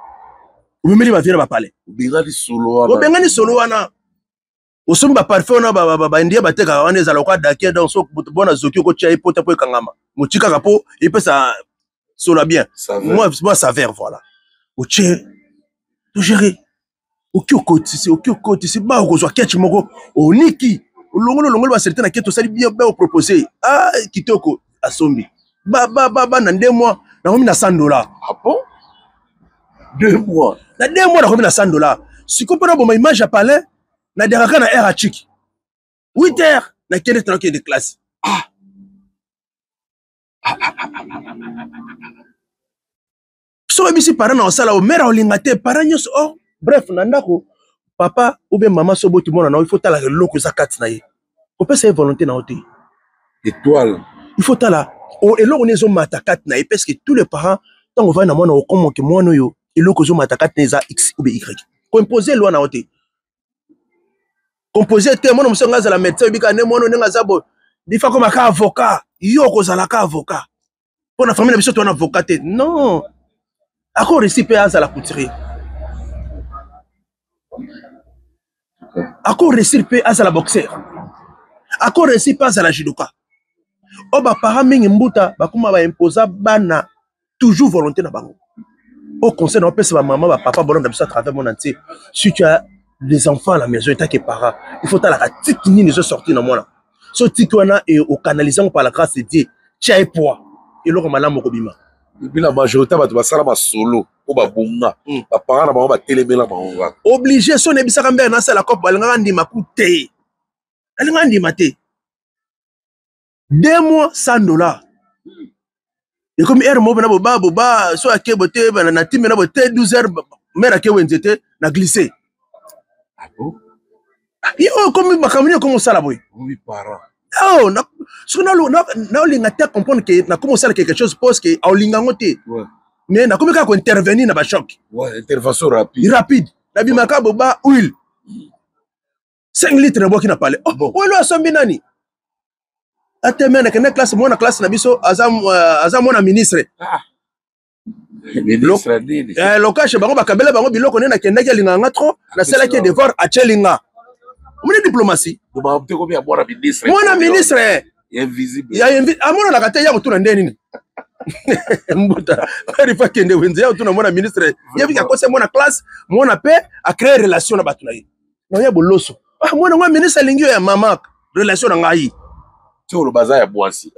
Ou même va venir ba parler. Bengani solo wana. O bengani solo wana. O somba parfait na ba ba ba india bateka wana ezala kwa dakia dans so bona zoki ko tia ipota po kangama. Mochika kapo et puis ça solo bien. Moi moi ça vert voilà. O tche to gérer. Oki okoti c'est oki okoti c'est ba ko zo ketch moko o niki. O longolo longolo ba certaine keto sali bien ba proposer. Ah kitoko asombi. Ba ba ba ba na deux mois na komi na cent dollars. Ah bon? Deux mois. Na deux mois na komi na cent dollars. Si comprend bon image à palais na deraka na air chiki. huit heures na kende tranquille de classe. Ah. So bisi parents na sala o mère olingate parents nyos oh bref na ndako papa ou bien maman so boti mona na il faut tala loko za kat na ye. Ko pesa volonté na oté. Étoile. Il faut tala o eloko nezo matakat na parce que tous les parents tant on va na mona o comme que mona yo eloko zo matakat neza x ou y composer loi na oté composer te mona msonga za la médecin bika ne mona nenga zabo difa comme ka avocat yo ko za la ka avocat pour la famille na biso to na avocat non encore ici pe à la couturier encore ici pe à la boxeur encore ici pe à la judoka. O ba para mingi mbuta bakuma ba imposa bana toujours volonté na bango. Au conseil na pesa ba maman ba papa bolon d'absent à travers mon entier. Si tu as des enfants à la maison et que parents, il faut ta la tique ni les sortir dans moi là. So tikwana et au canalisant par la grâce de Dieu. Tia et poids. Et le malamu kobima. Depuis la majorité ba sala ma solo o ba bunga. Ba parents na bango ba telemela bango. Obligé son ebisa mbe na sala ko balinga ndima kute. Alinga ndima te. Deux mois, cent dollars. Et comme hier, moi, je ba ba so ake bote na na team na bote douze heures mais ake wenzete na glissé. Ah bon? Yo comme ma caméra comme ça là boy. Oui, parents. Oh, na soki naolinga te comprendre ke nakomi osala quelque chose parce que aolingango te mais nakomi kaka kointervenir na bachoc intervention rapide rapide nabimaka boba huile cinq litres nabwaki na pale oyo asombi nani ateme nakende classe mwana classe na biso aza mwana ministre lokashe bango bakabela bango biloko nde nakendaki alinganga tro nasalaki devoir atyelinga omoni diplomatie mwana ministre amonanaka te ya kotuna nde nini mbuta arifa kende wenze ya kotuna mwana ministre yebiki akose mwana classe mwana mpe acrée relation na bato na ye naya boloso mwana ngwa ministre alingi oyo ya mamaka relation na ngai ti olo baza ya bwasi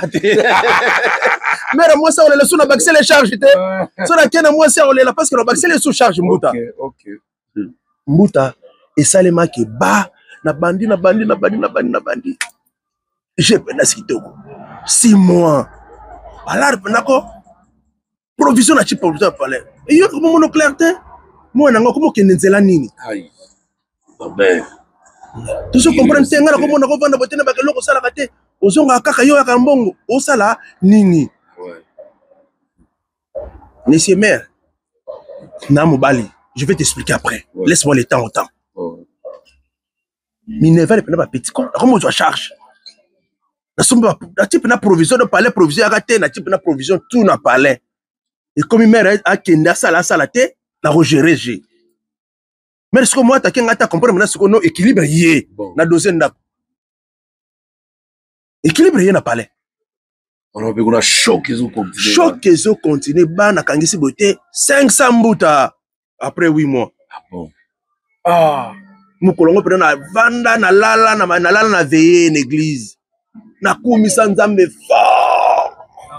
mère mwasi aolela so na bakise les charges te so na kena mwasi aolela parce que na bakise les sous charge mbuta mbuta esalemaki ba na bandi na bandi na bandi na bandi na bandi j'ai pendasi kitoko six mois alar pendako provision na chipa provision pale iyo ko mono clarté mwana ngo komo kende nzela nini ai amen tout ce comprendre te ngala ko mona ko vanda botene bakelo ko sala kate ozonga kaka yo ya kambongo osala nini monsieur maire na mobali je vais t'expliquer après ouais. Laisse-moi le temps au temps oh. Minerva le pena petit con comment je charge na somba na type na provision de palais provision akate na type na provision tout na palais et comme maire a kenda sala sala te na regérer j'ai mais ce que moi ta kenga ta comprendre na ce que no équilibre yé bon. Na dozen ndako équilibre yé na palais on a vu choc qu'ils ont continué choc qu'ils ont continué bana kangisi beauté cinq cents mbuta après huit mois ah bon ah mukolongo pena na vanda na lala na na lala na veiller en église na kumisa nzambe fort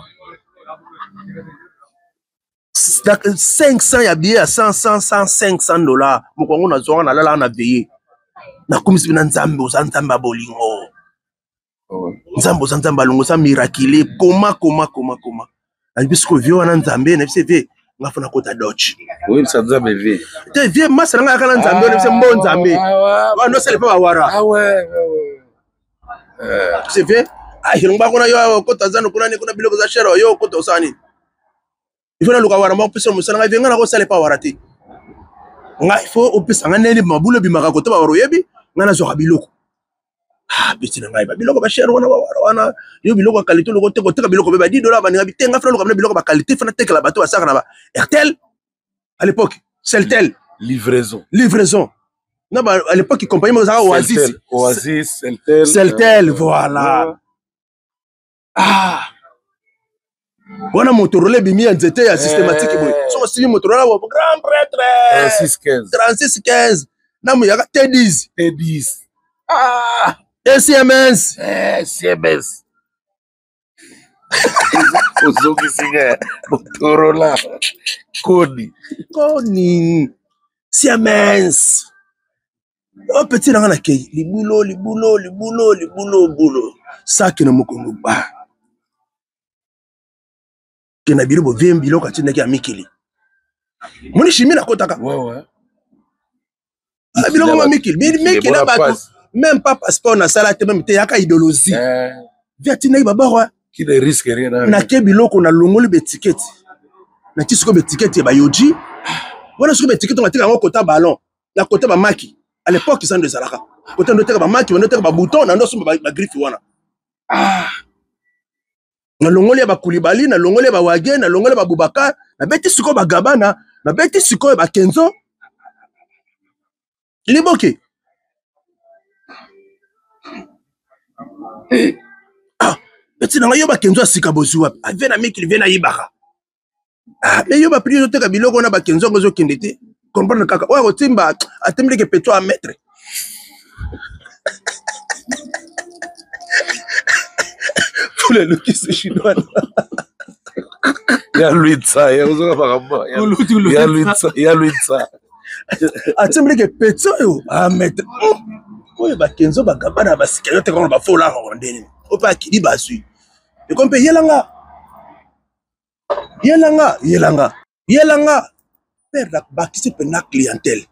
cinq cents ya billet à cent cent cent cinq cents dollars mukolongo na zonga na lala na veiller na kumisa bina nzambe ozanzamba bolingo nzambe ozanzamba longo sa miraculé koma koma koma koma abisko vio na nzambe na bise ngafuna kota dodge oui ça nzambe vie te vie masa nga kana nzambe na bise mbo nzambe wa no sele pa wara ah ouais euh c'est fait ah hirumba kuna yo kota zano kuna ni kuna biloko za shero yo kota osani ifuna luka wara mbo pisa musana nga venga na ko sele pa wara te nga ifo opisa nga neli mabulo bimaka kota ba waro yebi nga na zo biloko ah biti na ngai ba biloko ba shero wana wara wana yo biloko qualité loko te ko te biloko ba dix dollars ba nga bitenga fana loko ba biloko ba qualité fana te que la bateau ba saka na ba R T L à l'époque Celtel livraison livraison na ba à l'époque compagnie mo saka Oasis Oasis Celtel Celtel voilà ah wana Motorola bimi ya nzete ya systématique boy so simi Motorola wa grand prêtre trente-six quinze trente-six quinze na mu ya T dix T dix ah S M S S M S Ozoki singa Motorola Koni Koni Siemens oh petit nanga na kei libulo libulo libulo libulo bulo saki na mokongo ba kena biro bo vem bilo kati ndaki amikili moni chimie na kotaka ouais ouais ah bilo ko amikili mikili na ba même pas passeport na sala te même te yaka idéologie viatina ibaba qui ne risque rien na ke biloko na longoli be ticket na tisiko be ticket ba yoji wana siko be ticket on atika ngo kota ballon na kota ba maki à l'époque ça de salaka kota ndo teka ba maki ndo teka ba bouton na ndo so ba griffe wana ah na longoli ba Koulibaly na longoli ba Wage na longoli ba Boubacar na beti siko ba Gabana na beti siko ba Kenzo liboke ah petit na yo ba Kenzo sika bozuwa ave na meki vena yibaka ah mais yo ba priyo te ka biloko na ba Kenzo ngozo kindete comprendre kaka oya kotimba atemble ke peto a mettre pour le look c'est chinois ya luitsa ya uzoka pakamba ya luitsa ya luitsa atemble ke peto yo a mettre oyo ba Kenzo ba Gabana ba sika yo te kono ba fola rondeni opa kidi basui et comme yelanga yelanga yelanga yelanga perdre bakisi pena clientèle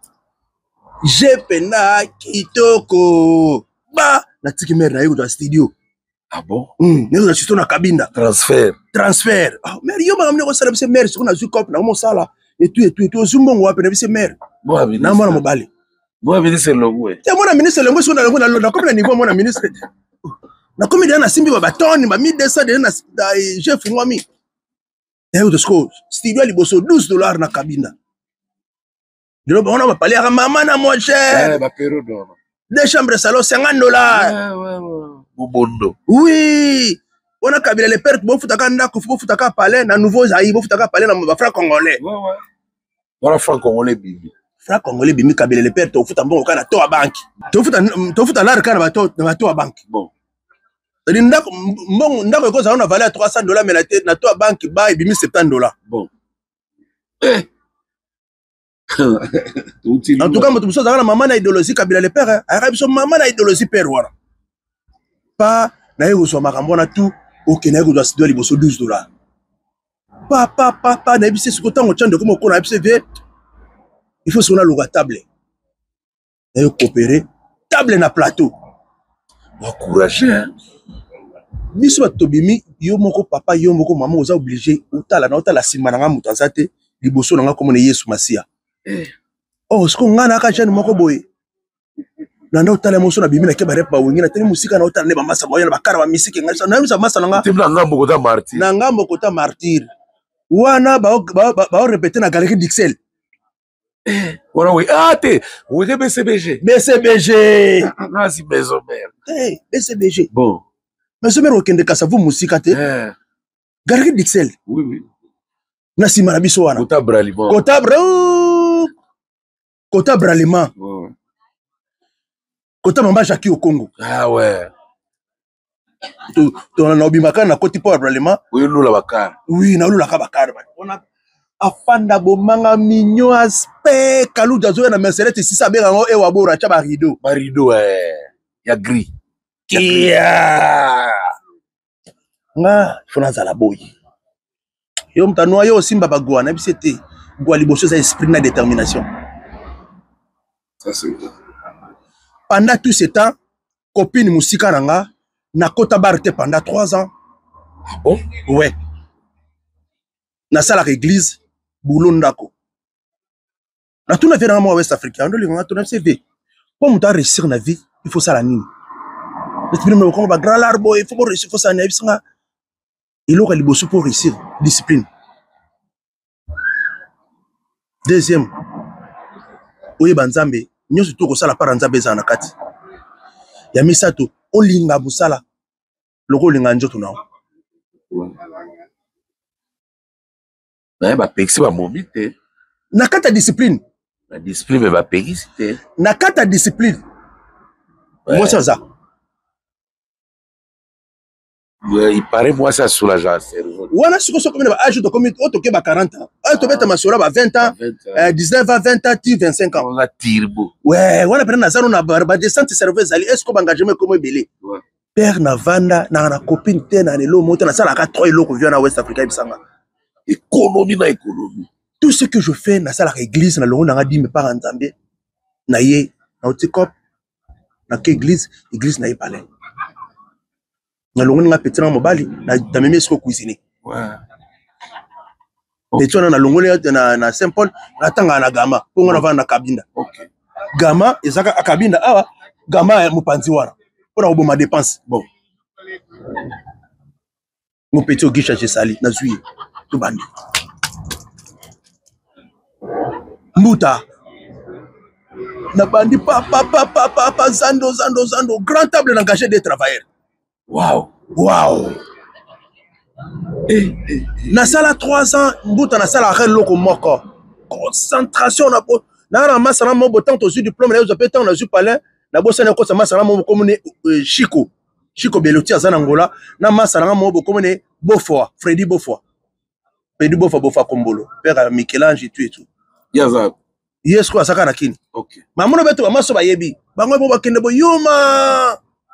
j'ai pena kitoko ba na tiki mère na yo dans studio Ah bon? Hmm, nous assistons à Kabinda. Transfert. Transfert. Ah, mais yo m'a amené au salaire c'est maire, on a vu cop na mo sala et tout et tout et tout zumbo ngwa pe na c'est maire. Moi Na mo na mobali. Moi ministre Longo. C'est moi na ministre Longo sur na Longo na comme le niveau moi na ministre. Na comme il y a na simbi ba baton ba mille deux cents de na chef ngwami. Et au score, studio liboso douze dollars na Kabinda. De l'autre, on a parlé à maman na moins cher. Eh, bah, Pérou, non. Deux chambres salon, cinquante dollars. Ouais, ouais, ouais. Bobondo. Oui. On a Kabila les pertes, bon foutaka ndako, bon foutaka palais, na nouveau Zaï, bon foutaka palais, na franc congolais. Ouais, ouais. Voilà, franc congolais, bibi. Franc congolais, bibi, Kabila les pertes, au fout en bon, au cas, to à banque. To fout en, to fout en l'art, quand on va to à banque. Bon. C'est-à-dire, ndako, bon, ndako, quand on a valé à trois cents dollars, mais la tête, na to à banque, bah, et bibi, soixante-dix dollars. Bon. Eh. En tout cas, moi, tout ça, la maman a idéologie Kabila le père, arabe son maman a idéologie père voilà. Pas na yo so makambona tout au Kenya go doit se doit liboso douze dollars. Pa pa pa pa na bise ce côté on tient de comme on a bise il faut sur la table. Na yo coopérer table na plateau. Encourager. Biso tobimi yo moko papa yo moko maman oza obligé otala na otala simana nga mutanzate liboso na nga comme na Yesu Masia. Oh, ce qu'on a na ka jeune moko boy. Na ndo tala moso na bimi na ke ba rep ba wengi na tele musika na otala ne ba masa boy na bakara ba misiki ngasa na misa masa nga. Tim na ngambo kota martyr. Na ngambo kota martyr. Wana ba ba ba répéter na galerie d'Ixelles. Voilà oui. Ah té, oui B C B G. B C B G. Ah si maison mère. Eh, B C B G. Bon. Maison mère okende kasa vous musika te. Eh. Galerie d'Ixelles. Oui oui. Na sima na biso wana. Kota braliment. Kota bra. Kota braliment. Ouais. Kota mamba Jackie au Congo. Ah ouais. Tu tu na obimaka na koti po braliment. Oui nous la bakar. Oui, na lula ka bakar. On a afanda bomanga mignon aspect kalu dazo na Mercedes six cents benga ngo e wabora cha ba rideau. Ba rideau eh ya gris. Kia. Nga fona za la boy. Yo mtano yo simba bagwa na bisete. Gwa liboso za esprit na détermination. Ça c'est vrai. Pendant tout ce temps, copine musika nanga na kota barte pendant trois ans. Ah bon? Ouais. Na sala église boulot ndako. Na tuna vient dans West Africa, ndo linga tuna C V. Pour muta réussir na vie, il faut ça la nini. Le premier me ko ba grand larbo, il faut pour réussir, il faut ça na bisinga. Il aura liboso pour réussir, discipline. Deuxième, oye banzambe, nyoso to ko sala par nzambe za na kati. Ya misato, olinga busala. Loko linga njoto na. Mais ba pexi ba momite. Na kata discipline. La discipline ba pexi te. Na kata discipline. Moi c'est ça. Ouais, il paraît moi ça soulageant cerveau. Wana siko soko mena ba âge de combien auto ke ba quarante ans. Ah to beta masora ba vingt ans, euh, dix-neuf ans, vingt ans, vingt-cinq ans. On a tirbo. Ouais, wana pena na zaro na ba descente cerveau zali est-ce que ba engagement comme belé. Ouais. Père na vanda na na copine te na lelo moto na sala ka trois eloko vient na West Africa bisanga. Économie na économie. Tout ce que je fais na sala église na longo na dit mes parents nzambe na ye na otikop na ke église église na ye palais. Na longo nga petit na mobali na tamemi esko cuisiner. Ouais. Petit na longo na na Saint Paul na tanga na gama pongo na vanda Kabinda. OK. Gama ezaka akabinda awa gama mupanzi wana. Pour oboma dépense. Bon. Mon petit ogisha je sali na zui to bandi. Mbuta. Na bandi pa pa pa pa pa pa zando zando zando grand table d'engagé des travailleurs. Waouh. Waouh. Eh, eh, na sala trois ans, mbuta na sala re loko moko. Concentration na po. Na na masala mo botan to su diplôme na yo pe tan na su palais. Na bossa na ko sa masala mo komune Chico. Chico Beloti azana Angola. Na masala mo bo komune Beaufort, Freddy Beaufort. Freddy Beaufort Beaufort Kombolo. Père Michel-Ange et tout et tout. Yaza. Yes ko asaka na kini. OK. Mamono beto ba maso ba yebi. Bango bo bakende bo yuma.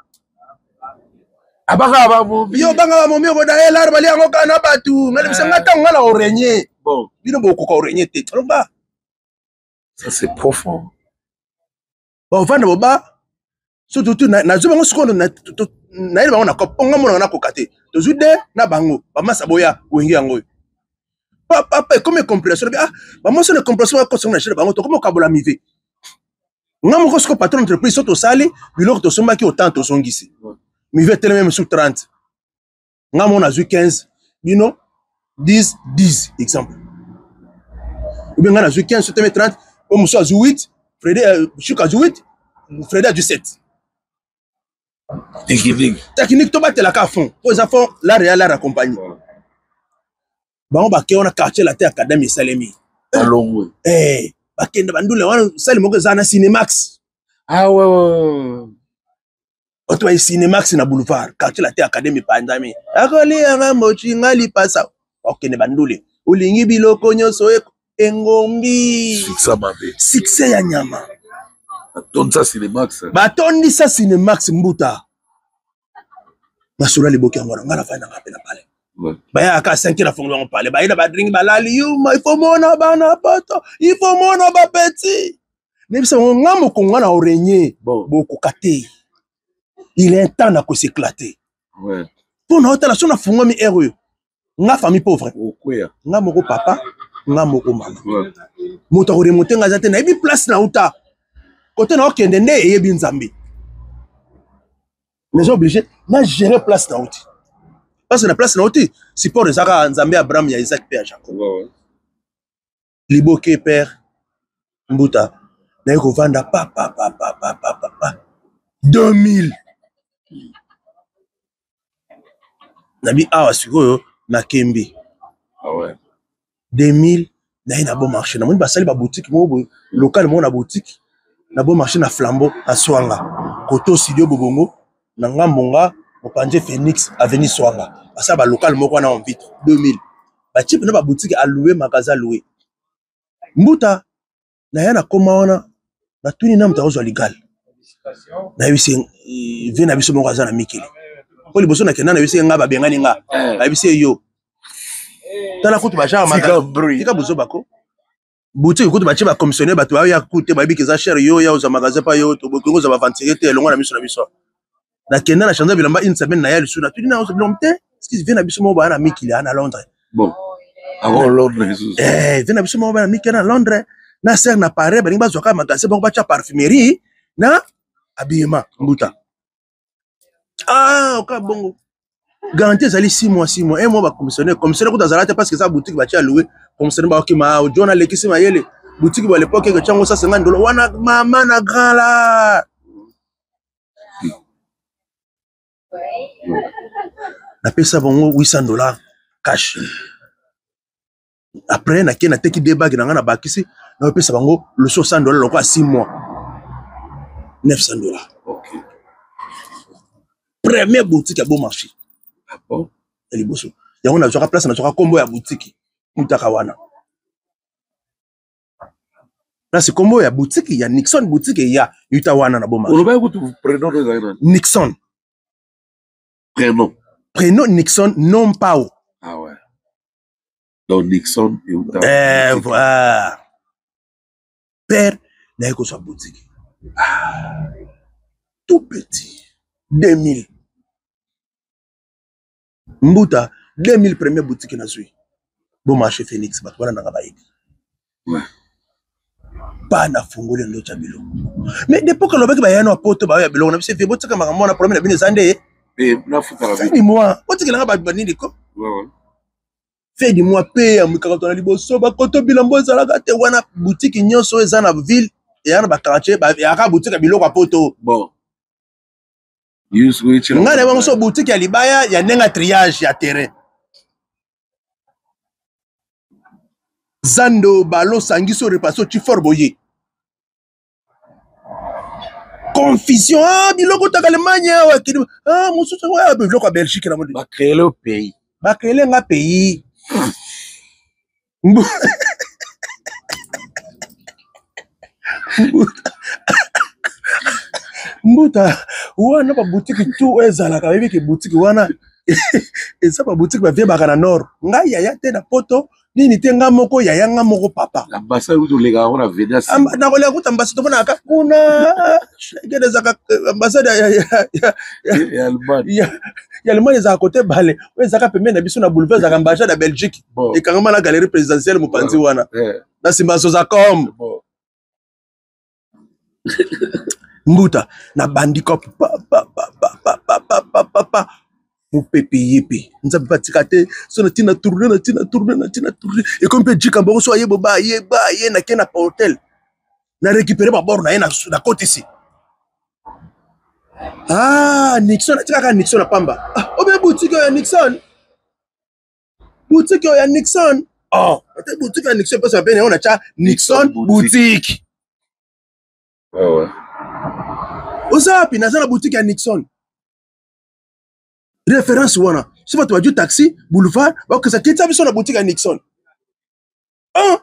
Abaka ba mo. Yo banga ba mo bo da elar bali ngo kana batu. Ngale bisanga ta ngala orenye. Bon, bino bo ko orenye te. Ba. Ça c'est profond. Ba vanda bo ba. Surtout na na zo bango sikondo na na yeba on a koponga mona na kokate to zude na bango ba masa boya wengi yango papa papa comme compréhension ah ba mo so na compréhension ko so na chez bango to comme kabola mivé ngamo ko sko patron entreprise so to sali biloko to somba ki autant to songisi mivé tele même sous trente ngamo na zu quinze bino dix dix exemple ou bien ngana zu quinze so teme trente o muso zu huit Fredé chuka zu huit Fredé du sept technique technique to batela ka fond aux enfants la réal la accompagne bango ba ke on a quartier la terre académie Salemi alongo eh ba kende bandule wana sali moko zana Cinemax ah ouais ouais oto ay Cinemax na boulevard quartier la terre académie pandami akoli anga mochi ngali pasa okende bandule ulingi biloko nyoso engombi fixa mabe succès ya nyama ton ça Cinemax batondi ça Cinemax mbuta basura liboki ngora ngala fa na ngapela pale baya aka cinq na fongo on parler baida ba drink balali yuma il faut mona bana poto il faut mona ba petit nebisa ngamo konga na orenye boko kate il est temps na ko s'éclater ouais pour na hôtel so na fongo mi ero nga famille pauvre okwea ngamo ko papa ngamo ko mama moto ko remonter nga zate na ebi place na uta côté na okende nde eyebi nzambe mais obligé na gérer place na uti parce que la place na uti support de Zaka nzambe Abraham ya Isaac père Jacob liboke père mbuta na yeko vanda pa pa pa pa pa pa pa pa deux mille nabi awa sikoyo na Kembi ah ouais deux mille na ina bon marché na moni basali ba boutique mo local mo na boutique na bon marché na Flambeau à Swanga koto studio bobongo na ngambonga opanje Phoenix avenue Swanga basa ba local moko na en vitre deux mille ba type na ba boutique à louer magasin louer mbuta na yana koma wana na tuni na mtaozo legal na bisi vena biso moko azana mikili ko liboso na kenana bisi nga ba bengani nga ba bisi yo tala kutu ba jama tika buzo bako boutique kutu ba tiba commissionnaire ba to ya kutu ba bikeza cher yo ya za magasin pa yo to bokongo za ba ventilateur te longo na miso na biso na kenda na chanza bilamba une semaine na ya lisu na tuni na ozo bilomte ce qui vient na biso mo ba na mikili na Londres bon avant Londres eh vient na biso mo ba na mikili na Londres na ser na pare ba limba zoka magasin bon ba cha parfumerie na habillement mbuta ah oka bongo garantie zali six mois six mois un mois ba commissionnaire commissionnaire ko tazalate parce que ça boutique ba cha louer commissionnaire ba okima o jona lekisi ma yele boutique ba l'époque que chango ça cinquante dollars wana mama na grand la na pesa bongo huit cents dollars cash après na kena teki deux bagues na ngana bakisi na pesa bango le cent dollars lokwa six mois neuf cents dollars OK première boutique à bon marché ah bon elle bosso ya on a sur place na sur combo ya boutique mutaka wana là c'est combo ya boutique ya Nixon boutique ya yuta wana na bon marché on va écouter prénom de Zaina Nixon prénom prénom Nixon non Pao ah ouais donc Nixon et Uta eh voilà père na yeko sa boutique ah tout petit deux mille mbuta deux mille première boutique na zui bon marché Phoenix ba wana na baïdi ouais pas na fungole ndo cha bilo mais depuis que l'obaki ba yana poto ba ya bilo na bise fe boutique ma mona problème na bine zande et na futa la vie dis moi boutique na ba banini ko ouais ouais fait du mois paye à mukaka na liboso ba koto bilambo zalaka te wana boutique nyonso eza na ville et yana ba quartier ba ya ka boutique bilo kwa poto bon use which nga na bango so boutique ya libaya ya nenga triage ya terrain zando balo sangiso repasso chifor boye confusion ah biloko taka Allemagne wa kidi ah mususu wa biloko Belgique na modi ba créer le pays ba créer nga pays mbuta wana ba boutique tout ezala ka bibi ke boutique wana eza ba boutique ba vie ba na nord ngai ya ya te na poto nini te nga moko yaya nga moko papa ambassade où les gars on a venu à na kolela kuta ambassade tofona aka kuna gede zaka ambassade ya ya ya Allemagne ya Allemagne za côté bale we zaka pembeni na biso na boulevard za ambassade ya Belgique et kangama na galerie présidentielle mopanzi wana na simbaso za com mbuta na bandiko pa pa pa pa pa pa pa pa Pepe yepe nza pa tikate so na tina tourner na tina tourner na tina tourner et comme peut dire quand so ayebo ba ye ba ye na kena hotel na récupérer ba bord na ye na na côté ici ah Nixon tika Nixon na pamba ah obe boutique ya Nixon boutique ya Nixon oh ate boutique ya Nixon parce que on a cha Nixon boutique ah ouais osapi na za boutique ya Nixon référence wana si tu vas du taxi boulevard ba que ça quitte biso na boutique à Nixon ah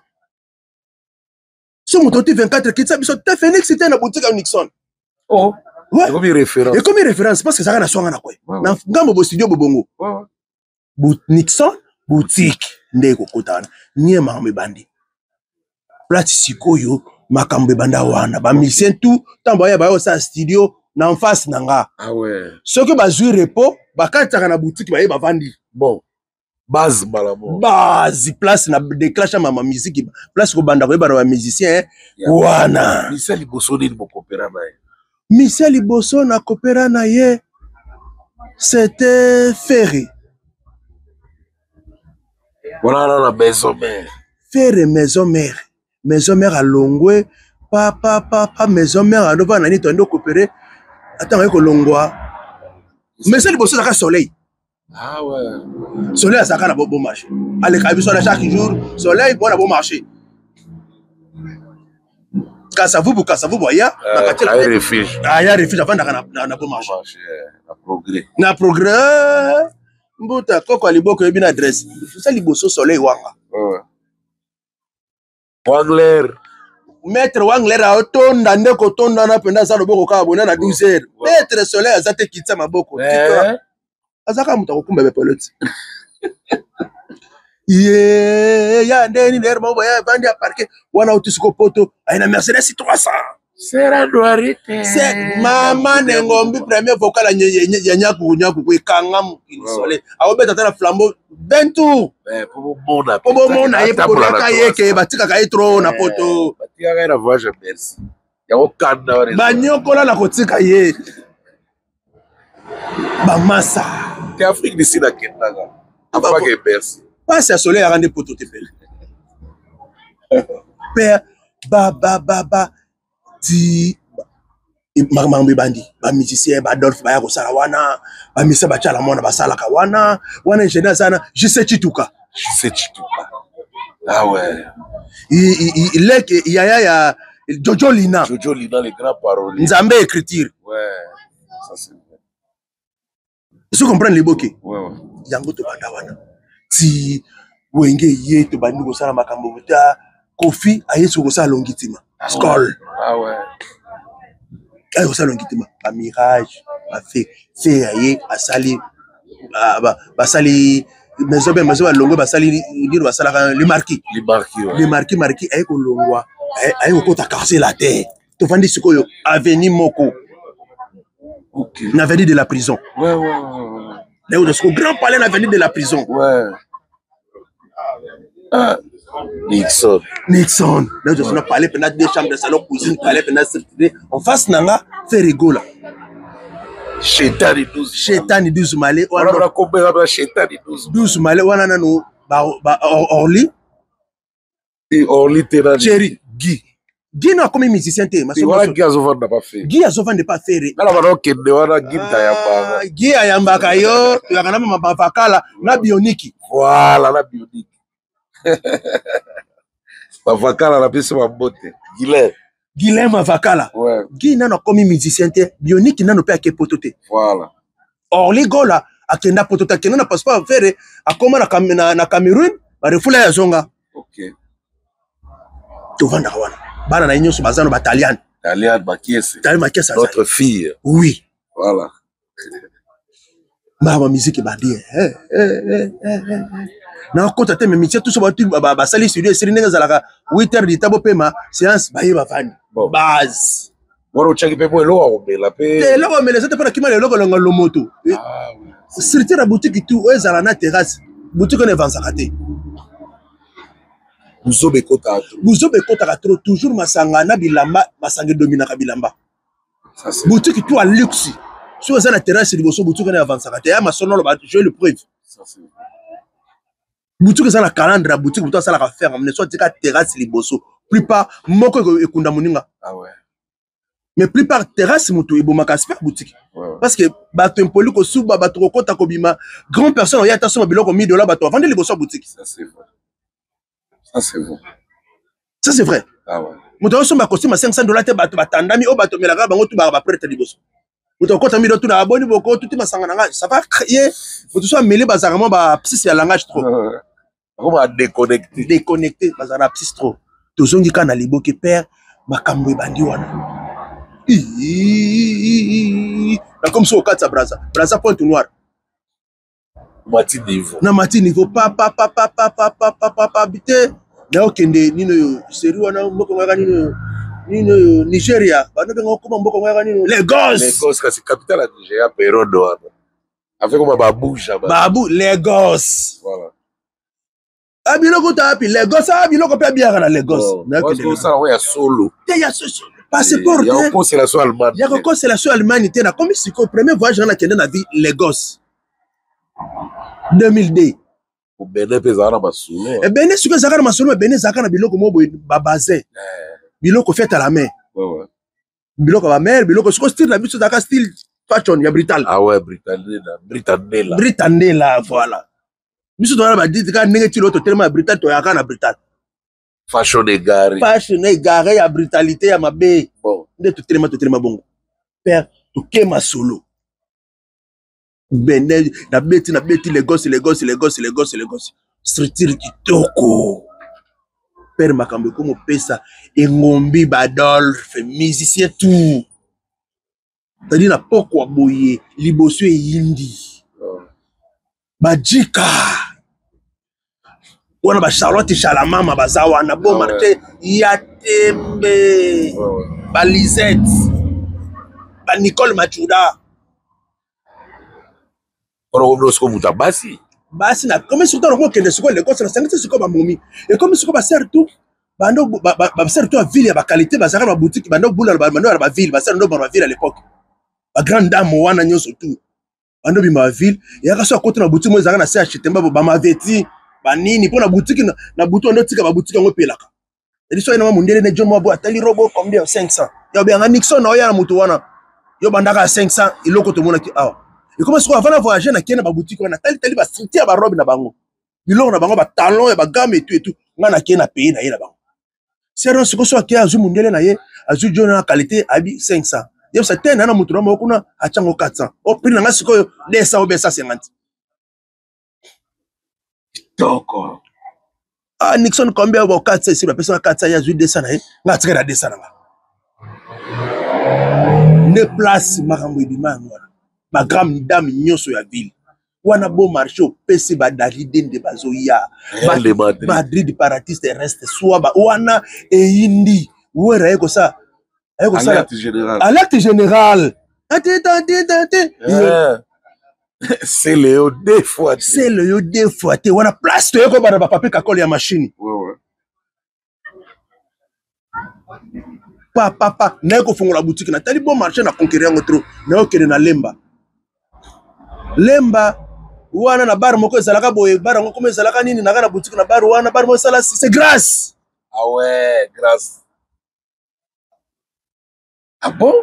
so moto vingt-quatre quitte biso te Phoenix c'était na boutique à Nixon oh ouais comme référence et comme référence parce que ça na swanga na quoi na ngambo bo studio bobongo ouais Nixon boutique ndeko kotana niema me bandi plate sikoyo makambe banda wana ba musicien tout tambo ya ba yo sa studio na en face nanga ah ouais ceux que bazui repos bakataka na boutique ba yeba vandi bon base malamo base place na déclenche ma musique place ko banda ko yeba ba musicien wana Michel Liboso ni mo coopéra na ye Michel Liboso na coopéra na ye c'était Ferré voilà la maison mère Ferré maison mère maison mère à Longwe pa pa pa pa maison mère à Nova nani to ndo coopérer attends ko Longwa mais c'est le boss de soleil ah ouais soleil ça kana bon marché allez kabiso na chaque jour soleil bon bon marché Kasavubu Kasavubu ya na refuge ah ya refuge avant na na bon marché na progrès na progrès mbuta koko liboko yebi na adresse ça liboso soleil wanga ouais Wangler maître Wangler a otonda ndeko tonda na penda za loboko ka bona na douze heures maître soleil azate kitsa maboko azaka muta kokumba be pelote ye ya ndeni ner mabo ya bandi ya parquet wana utisiko poto aina Mercedes trois cents sera noirite c'est mama nengombi premier vocal ya nyaku nyaku ko kanga mukini soleil aobeta tana flambeau vingt tours eh pour mona pour mona ye pour ka yeke batika ka etro na poto batika ka na voyage merci ya okanda wale banyokola na kotika ye ba massa te Afrique d'ici na kendaga apa ke merci passe à soleil à rendre poto te pele père ba ba ba ba ti makamambe bandi ba musicien ba Adolphe ba ya kosala wana ba misa ba chala mona basala ka wana wana ingénieur sana je sais Chituka je sais Chituka ah ouais il il est il y a ya Jojo Lina Jojo Lina les grands paroliers Nzambe écriture ouais ça c'est vrai tu comprends les bokeh ouais ouais yango to banda wana ti wenge ye to bandi kosala makambo buta Kofi ayesu kosala longitima Skol ah ouais ayo kosala longitima ba mirage ba fait fait aye asali ba basali maison ben maison longo basali dire basala le marquis le marquis ouais le marquis marquis aye ko longwa aye ko ta casser la terre to fandi sikoyo avenue moko OK na avenue de la prison ouais ouais ouais là où est grand palais na avenue de la prison ouais ah Nixon Nixon là je suis parlé pendant deux chambres de salon cuisine parlé pendant en face nanga fait rigola Chetani douze Chetani douze malé on a combien de Chetani douze douze malé wana nanu ba ba Orly et Orly tena Jerry Guy Guy na comme musicien té mais voilà Guy Azovan n'a pas fait Guy Azovan n'a pas fait na la bano kende wana Guy Tayamba Guy ayamba yo yakana mama Vakala na Bioniki voilà na Bioniki Vakala la pese mabote Guilhem Guilhem Vakala ouais Guy nano comme musicien té Bioniki nano pe akepotote voilà Orly gola akenda potota kenda na passeport faire akoma na na Cameroun ba refula ya zonga OK to vanda wana bana na nyoso bazano batalian Italian Makiese Makiese notre fille oui voilà ma musique ba dire eh eh eh na kota te métier tout ça ba ba sali studio siri ndenge zalaka huit heures du tabo pema séance ba yeba fani base waro chaki pe bo lo ko mela pe te lo ko mela ça te pas kima le lo ko longa lo moto ah oui surtout la boutique tout ezala na terrasse boutique on vend ça raté buzo be kota buzo be kota trop toujours masanga na bilamba masanga domina ka bilamba boutique tout à luxe sur ça la terrasse liboso boutique on vend ça raté ya masono lo ba je le preuve ça c'est boutique ça la calendra boutique boutique ça la faire mais soit tika terrasse liboso plupart moko ekunda moninga ah ouais mais plupart terrasse moto ebomaka super boutique parce que bato impoli ko suba bato ko kota ko bima grand personne ya attention biloko mille dollars bato vendre liboso boutique ça c'est vrai ça c'est vrai ça c'est vrai ah ouais moto so ba costume cinq cents dollars te bato batandami o bato melaka bango tu ba ba prêtre liboso moto kota mille tu na boni boko tout masanga nga ça va créer moto so mêler bazarement ba psy ya langage trop comment à déconnecter déconnecter bazara psy trop tozongi kana liboke père makambo ebandi wana na comme ça au quatre braza braza point noir mati niveau na mati niveau pa pa pa pa pa pa pa pa pa pa bité na okende nino seri wana mboko ngaka nino nino Nigeria bano benga okoma mboko ngaka nino Lagos Lagos kasi capitale ya Nigeria Perodo wana avec comme babouja babu Lagos voilà abiloko tapi Lagos abiloko pe biara na Lagos na okende ça ouais solo te ya solo passeport il y a une constellation allemande. Il y a une constellation allemande. Il y a comme si le premier voyage dans la vie, Lagos. deux mille deux. Au Bénin, il y a un masolo. Et Bénin, ce que Zakar Masolo, Bénin, Zakar, Biloko Mobo, Babazé. Biloko fait à la main. Ouais, ouais. Biloko à la main, Biloko, ce que style, la bise Zakar, style fashion, il y a Brital. Ah ouais, Britanella. Britanella. Britanella, voilà. Bise Zakar, il dit que n'est-ce pas tellement Brital, tu as un Brital. Fashion égaré. Fashion égaré, à brutalité, à ma baie. Bon. De tout tellement, tout tellement bon. Père, tout kema solo. Bénin, na bêti, na bêti, les gosses, les gosses, les gosses, les gosses, les gosses. Structure qui toko. Père Makambe, comme pesa, et ngombi badolf, musicien tout. C'est-à-dire, na poko aboye, libosu et yindi. Bajika. Wana ba Charlotte Chalamama bazawa na bon marché Yatembe ba Lisette ba Nicole Machuda on va se muta basi basi na comme surtout on kende siko le kosa na sangite siko ba momi et comme siko ba sert tout bando ba ba sert tout ville ya ba qualité ba zaka ba boutique bando bula ba bando ba ville ba sert ndo ba ville à l'époque ba grande dame wana nyoso tout bando bi ma ville ya ka so côté na boutique mo zaka na C H Temba ba ma vêti banini pour la boutique na boutique on tika ba boutique ngo pelaka et so ina mundele ne jomo abo atali robo combien cinq cents yo bien Nixon na ya na mutu wana yo bandaka cinq cents iloko to mona ki awa et comment est-ce qu'on va voyager na kena ba boutique wana tali tali ba street ya ba robe na bango biloko na bango ba talon ya ba gamme et tout et tout ngana kena pays na ye na bango c'est donc ce que soit ki azu mundele na ye azu jona na qualité abi cinq cents yo sa tena na mutu na mo kuna achango quatre cents au prix na ngasiko deux cents ou deux cent cinquante. D'accord. Ah, Nixon combien va quatre cents, si la personne a quatre cents, il y a deux cents, il y a deux cents. Ne place, ma grande dame, n'y sur la ville. Wana bon marché au P C Badari de Bazoya. Madrid, Paradis, reste soit Wana et Indi. Où est-ce que ça? Alerte générale. Alerte générale. C'est le deux fois. C'est le deux fois. Tu as place de quoi dans papier kakol ya machine. Ouais ouais. Pa pa pa. N'eko fongo la boutique na tali bon marché na conquérir trop. Na okere na Lemba. Lemba wana na bar moko ezalaka boye bar ngo comme ezalaka nini na kana boutique na bar wana bar mo sala c'est grâce. Ah ouais, grâce. Ah bon?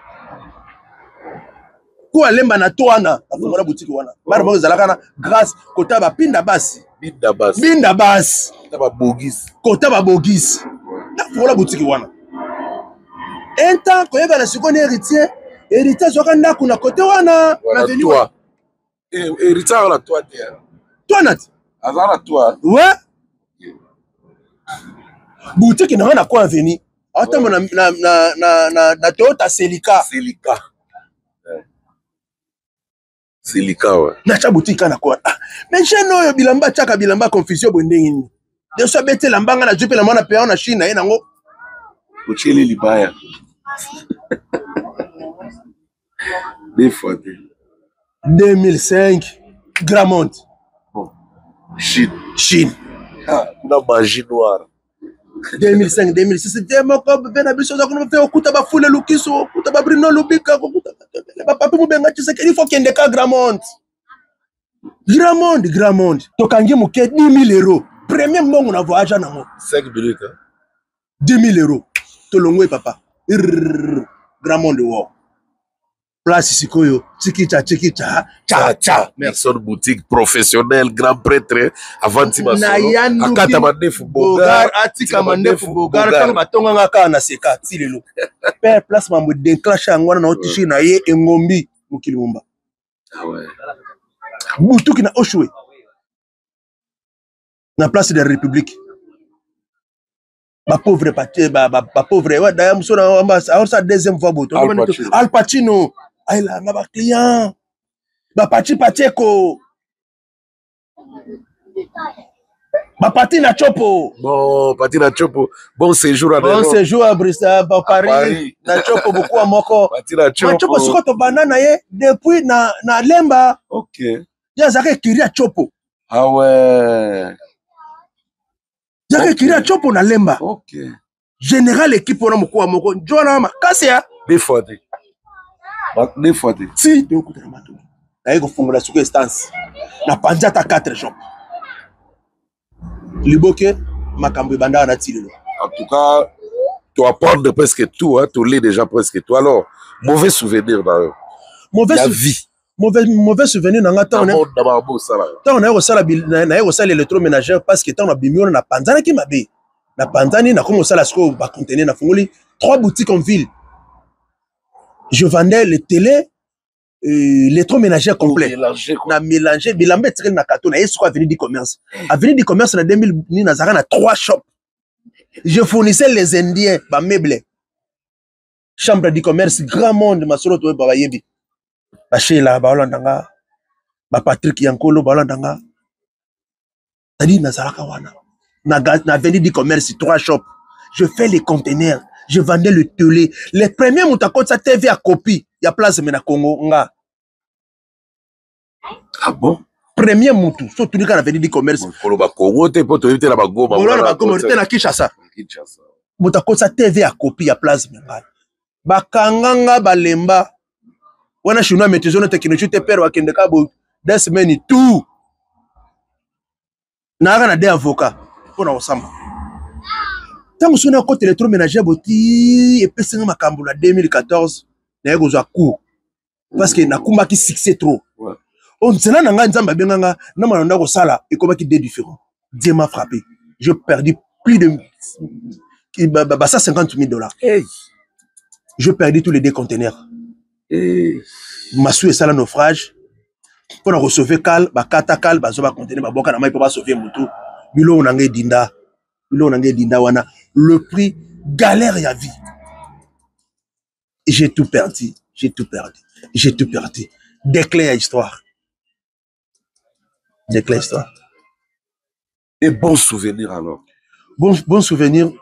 Ko alemba na to wana afunga na boutique wana bar mo ezalaka na grâce kota ba pinda basi binda basi binda basi kota ba bogis kota ba bogis na funga na boutique wana un temps ko yeba na sikoni héritier héritier zoka ndako na côté wana na venu toi héritier la toi terre toi nat azala toi ouais boutique na wana kwa venu ata na na na na na Toyota Celica Celica Silika, ouais. Nacha boutique na quoi. Mais j'ai no bilamba chaka bilamba confusion bondengini. De so bete lambanga na jupe la mona pe na Chine na ngo. Ucheli libaya. Des fois. deux mille cinq Gramont. Bon. Chine. Chine. Ah, na magie noire. deux mille cinq deux mille six c'était mon comme ben abiso za kono fe okuta ba fule lukiso okuta ba brino lubika okuta ba papi mu benga tse il faut qu'il y ait ka Gramont. Gramont, Gramont. Tokangi muke dix mille euros. Premier mbongo na voyage na mo. cinq minutes. Hein? dix mille euros. Tolongwe papa. Gramont de wo. Place Sikoyo, Tchikicha, Tchikicha, Tcha, Tcha. Merci. Boutique professionnelle, grand prêtre, avant Timasolo. Akata Mandefu Bogar, Atika Mandefu Bogar, quand Batonga Ngaka na Seka, Tilelo. Père, place Mamou déclenche à Ngwana na Otichi na ye Ngombi, Mukilumba. Ah ouais. Boutou qui na Oshwe. Na place de la République. Ba pauvre papier, ba ba pauvre. Ouais, d'ailleurs, monsieur, on va ça deuxième fois boutou. Al Pacino. Aïe là, ma client. Ba pati pateko. Ba pati na chopo. Bon, pati na chopo. Bon séjour à Bon séjour à Bruxelles, à Paris. Paris. Na chopo beaucoup à moko. Pati na chopo. Na chopo siko to banana ye depuis na na lemba. OK. Ya zake kiri a chopo. Ah ouais. Zake okay. Kiri a chopo na lemba. OK. Général équipe na moko moko. Jona makasi ya. Des fois. Des fois. Si, tu écoutes la matou. Na yego fungola suko instance. Na panjata quatre shops. Liboke makambo banda na tilelo. En tout cas, tu apprends presque tout, hein, tu lis déjà presque tout. Alors, mauvais souvenir d'ailleurs. Mauvais la sou... vie. Mauvais mauvais souvenir na ngata on est. D'abord ça là. Tant on a au sala na yego sala électroménager parce que tant on a bimio na panzana ki mabe. Na panzani na comme sala sko ba contenir na fungoli trois boutiques en ville. Je vendais les télé l'électroménager complet. Na mélanger bilambé tiré na kato na yesko avenue du commerce. Avenue du commerce na deux mille ni na zara na trois shops. Je fournissais les Indiens ba meubles. Chambre du commerce grand monde masolo to ba yebi. Ba Sheila ba Holandanga. Ba Patrick Yankolo ba Holandanga. Tadi na zara ka wana. Na na avenue du commerce trois shops. Je fais les conteneurs. Je vendais le télé. Les premiers moutakot sa T V à copie. Il y a place mais na Congo nga. Ah bon? Premier moutou. Surtout quand on avait dit du commerce. Pour le Congo, tu peux te dire la Bagoma. Pour le Bagoma, tu es na Kinshasa. Moutakot sa T V à copie. Il y a place mais nga. Bakanganga balemba. Wana chinois mettez zone technologie te père wa kende ka bo des semaines tout. Na na des avocats pour na osamba. Tant que on a côté électroménager boti et puis c'est makambo na deux mille quatorze na yego za court parce que na kumba ki succès trop. Ouais. On zela na nga nzamba benganga na manonda ko sala et comme qui deux différents. Dieu m'a frappé. Je perdu plus de bah, bah, ça cinquante mille dollars. Hey. Je perdu tous les deux conteneurs. Hey. Massou et sala naufrage. Pour recevoir cal, ba kata cal, ba zo ba conteneur ba boka na mai pour ba sauver moto. Bilo on ngé dinda. Bilo on ngé dinda wana. Le prix galère ya vie. J'ai tout perdu. J'ai tout perdu. J'ai tout perdu. Déclare histoire. Déclare histoire. Et bon souvenir alors. Bon, bon souvenir.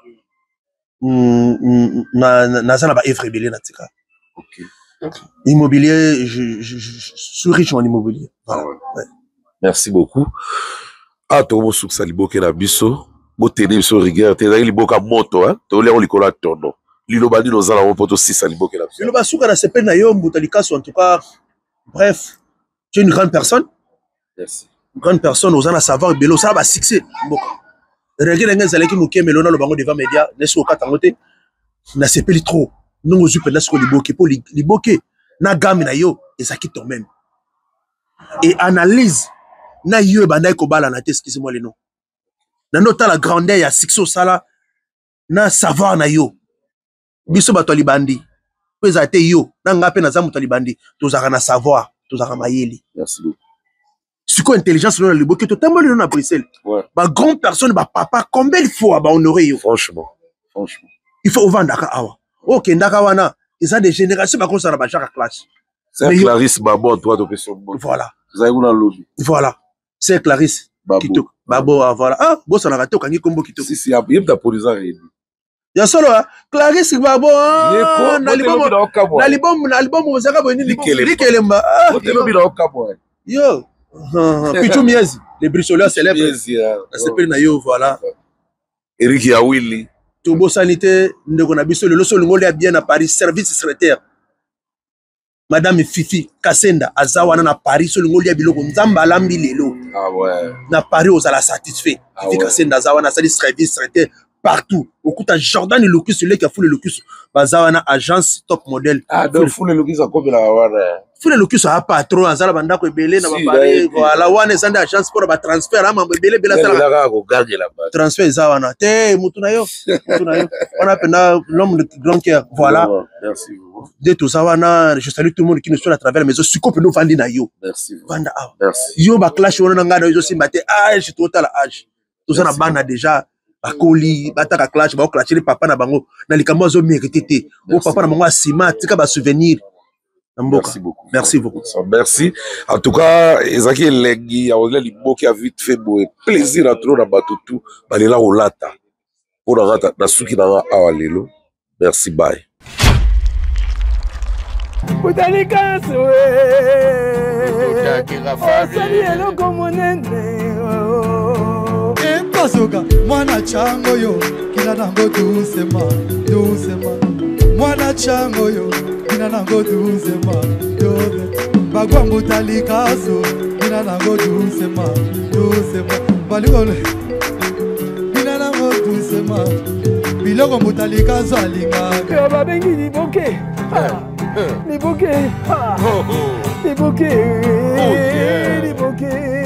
Na na na ba effrébélé na tika. OK. Immobilier, je, je, je suis riche en immobilier. Voilà. Ah ouais. Ouais. Merci beaucoup. Ah, Tomo Souk Saliboke na biso. Botene so rigueur, te zali liboka moto, hein. To le on likola tono. Lilo bandi no zala poto six Saliboke na biso. Lilo basuka na sepe na yo mbutalika so en tout cas. Bref, tu es une grande personne. Merci. Une grande personne aux ana savoir belo ça va succès. Mboka. Regarde nga zalaki mukeme lona lo bango devant média, neso katangote. Na sepe li trop. Non ozu pe na so liboke po liboke na gamme na yo ezaki ton même. Et analyse na yo bandai ko bala na te excusez-moi les noms. Na nota la grandeur ya sixo sala na savoir na yo. Biso bato libandi. Peza te yo na ngape na zamu talibandi tozaka na savoir, tozaka mayeli. Merci beaucoup. Siko intelligence na liboke to tamboli na Bruxelles. Ouais. Ba grande personne ba papa combien de fois ba honorer yo. Franchement, franchement. Il faut vendre ka awa. OK, ndaka wana, ils ont des générations ba konsa na ba jaka classe. C'est Clarisse Babo, toi, tu es voilà. Vous avez un lobby. Voilà. C'est Clarisse. Babo. Babo, voilà. Ah, bon, ça n'a raté aucun combo qui te. Si, si, il y a des produisants. Il y a solo, Clarisse Babo, ah, l'album, l'album, l'album, vous avez venu, l'album, yo, Pichou Miezi, les bricoleurs célèbres. C'est pas naïo, voilà. Eric Yawili. Tobo Sanité, Ndegonabiso, le loso l'ongole a bien à Paris, service secrétaire. Madame Fifi Kassenda, Azawana na Paris, sur l'ongole a biloko, Nzamba Lambi Lelo. Ah ouais. Na Paris, aux ala satisfait. Fifi Kassenda, Azawana, ça dit service secrétaire. Partout. Au coup, Jordan et Locus, celui qui a foulé le Locus, Bazawana, agence top modèle. Ah, donc, foulé le Locus, encore de la Wana. Foulé le Locus, a pas trop, Azala Bandako et Belé, n'a pas voilà, Wana, c'est une agence pour un transfert, hein, Belé, Belé, transfert, Zawana. Té, Moutunayo, on appelle l'homme de grand cœur. Voilà. Merci beaucoup. De tout ça, je salue tout le monde qui nous suit à travers la maison. Suko peut nous vendre na yo. Merci. Vanda ah. Merci. Yo, ba clash, on a un gars, yo, si maté, âge, total âge. Tout ça, na bana déjà. Bakoli bataka clash ba clash les papa na bango na likambo zo mérité té o papa na bango asima tika ba souvenir merci beaucoup merci beaucoup merci en tout cas ezaki lengi ya ole liboki a vite fait boy plaisir à trop na batutu balela olata pour na rata na suki na awa lelo merci bye Utani kaso Osali eloko monene Pasoka, mwana chango yo, kina nango doucement, doucement. Mwana chango yo, kina nango doucement, doucement. Bagwa mbutali kaso, kina nango doucement, doucement. Baligole, kina nango doucement. Biloko mbutali kaso alinga. Yo babengi liboke, liboke, liboke, liboke.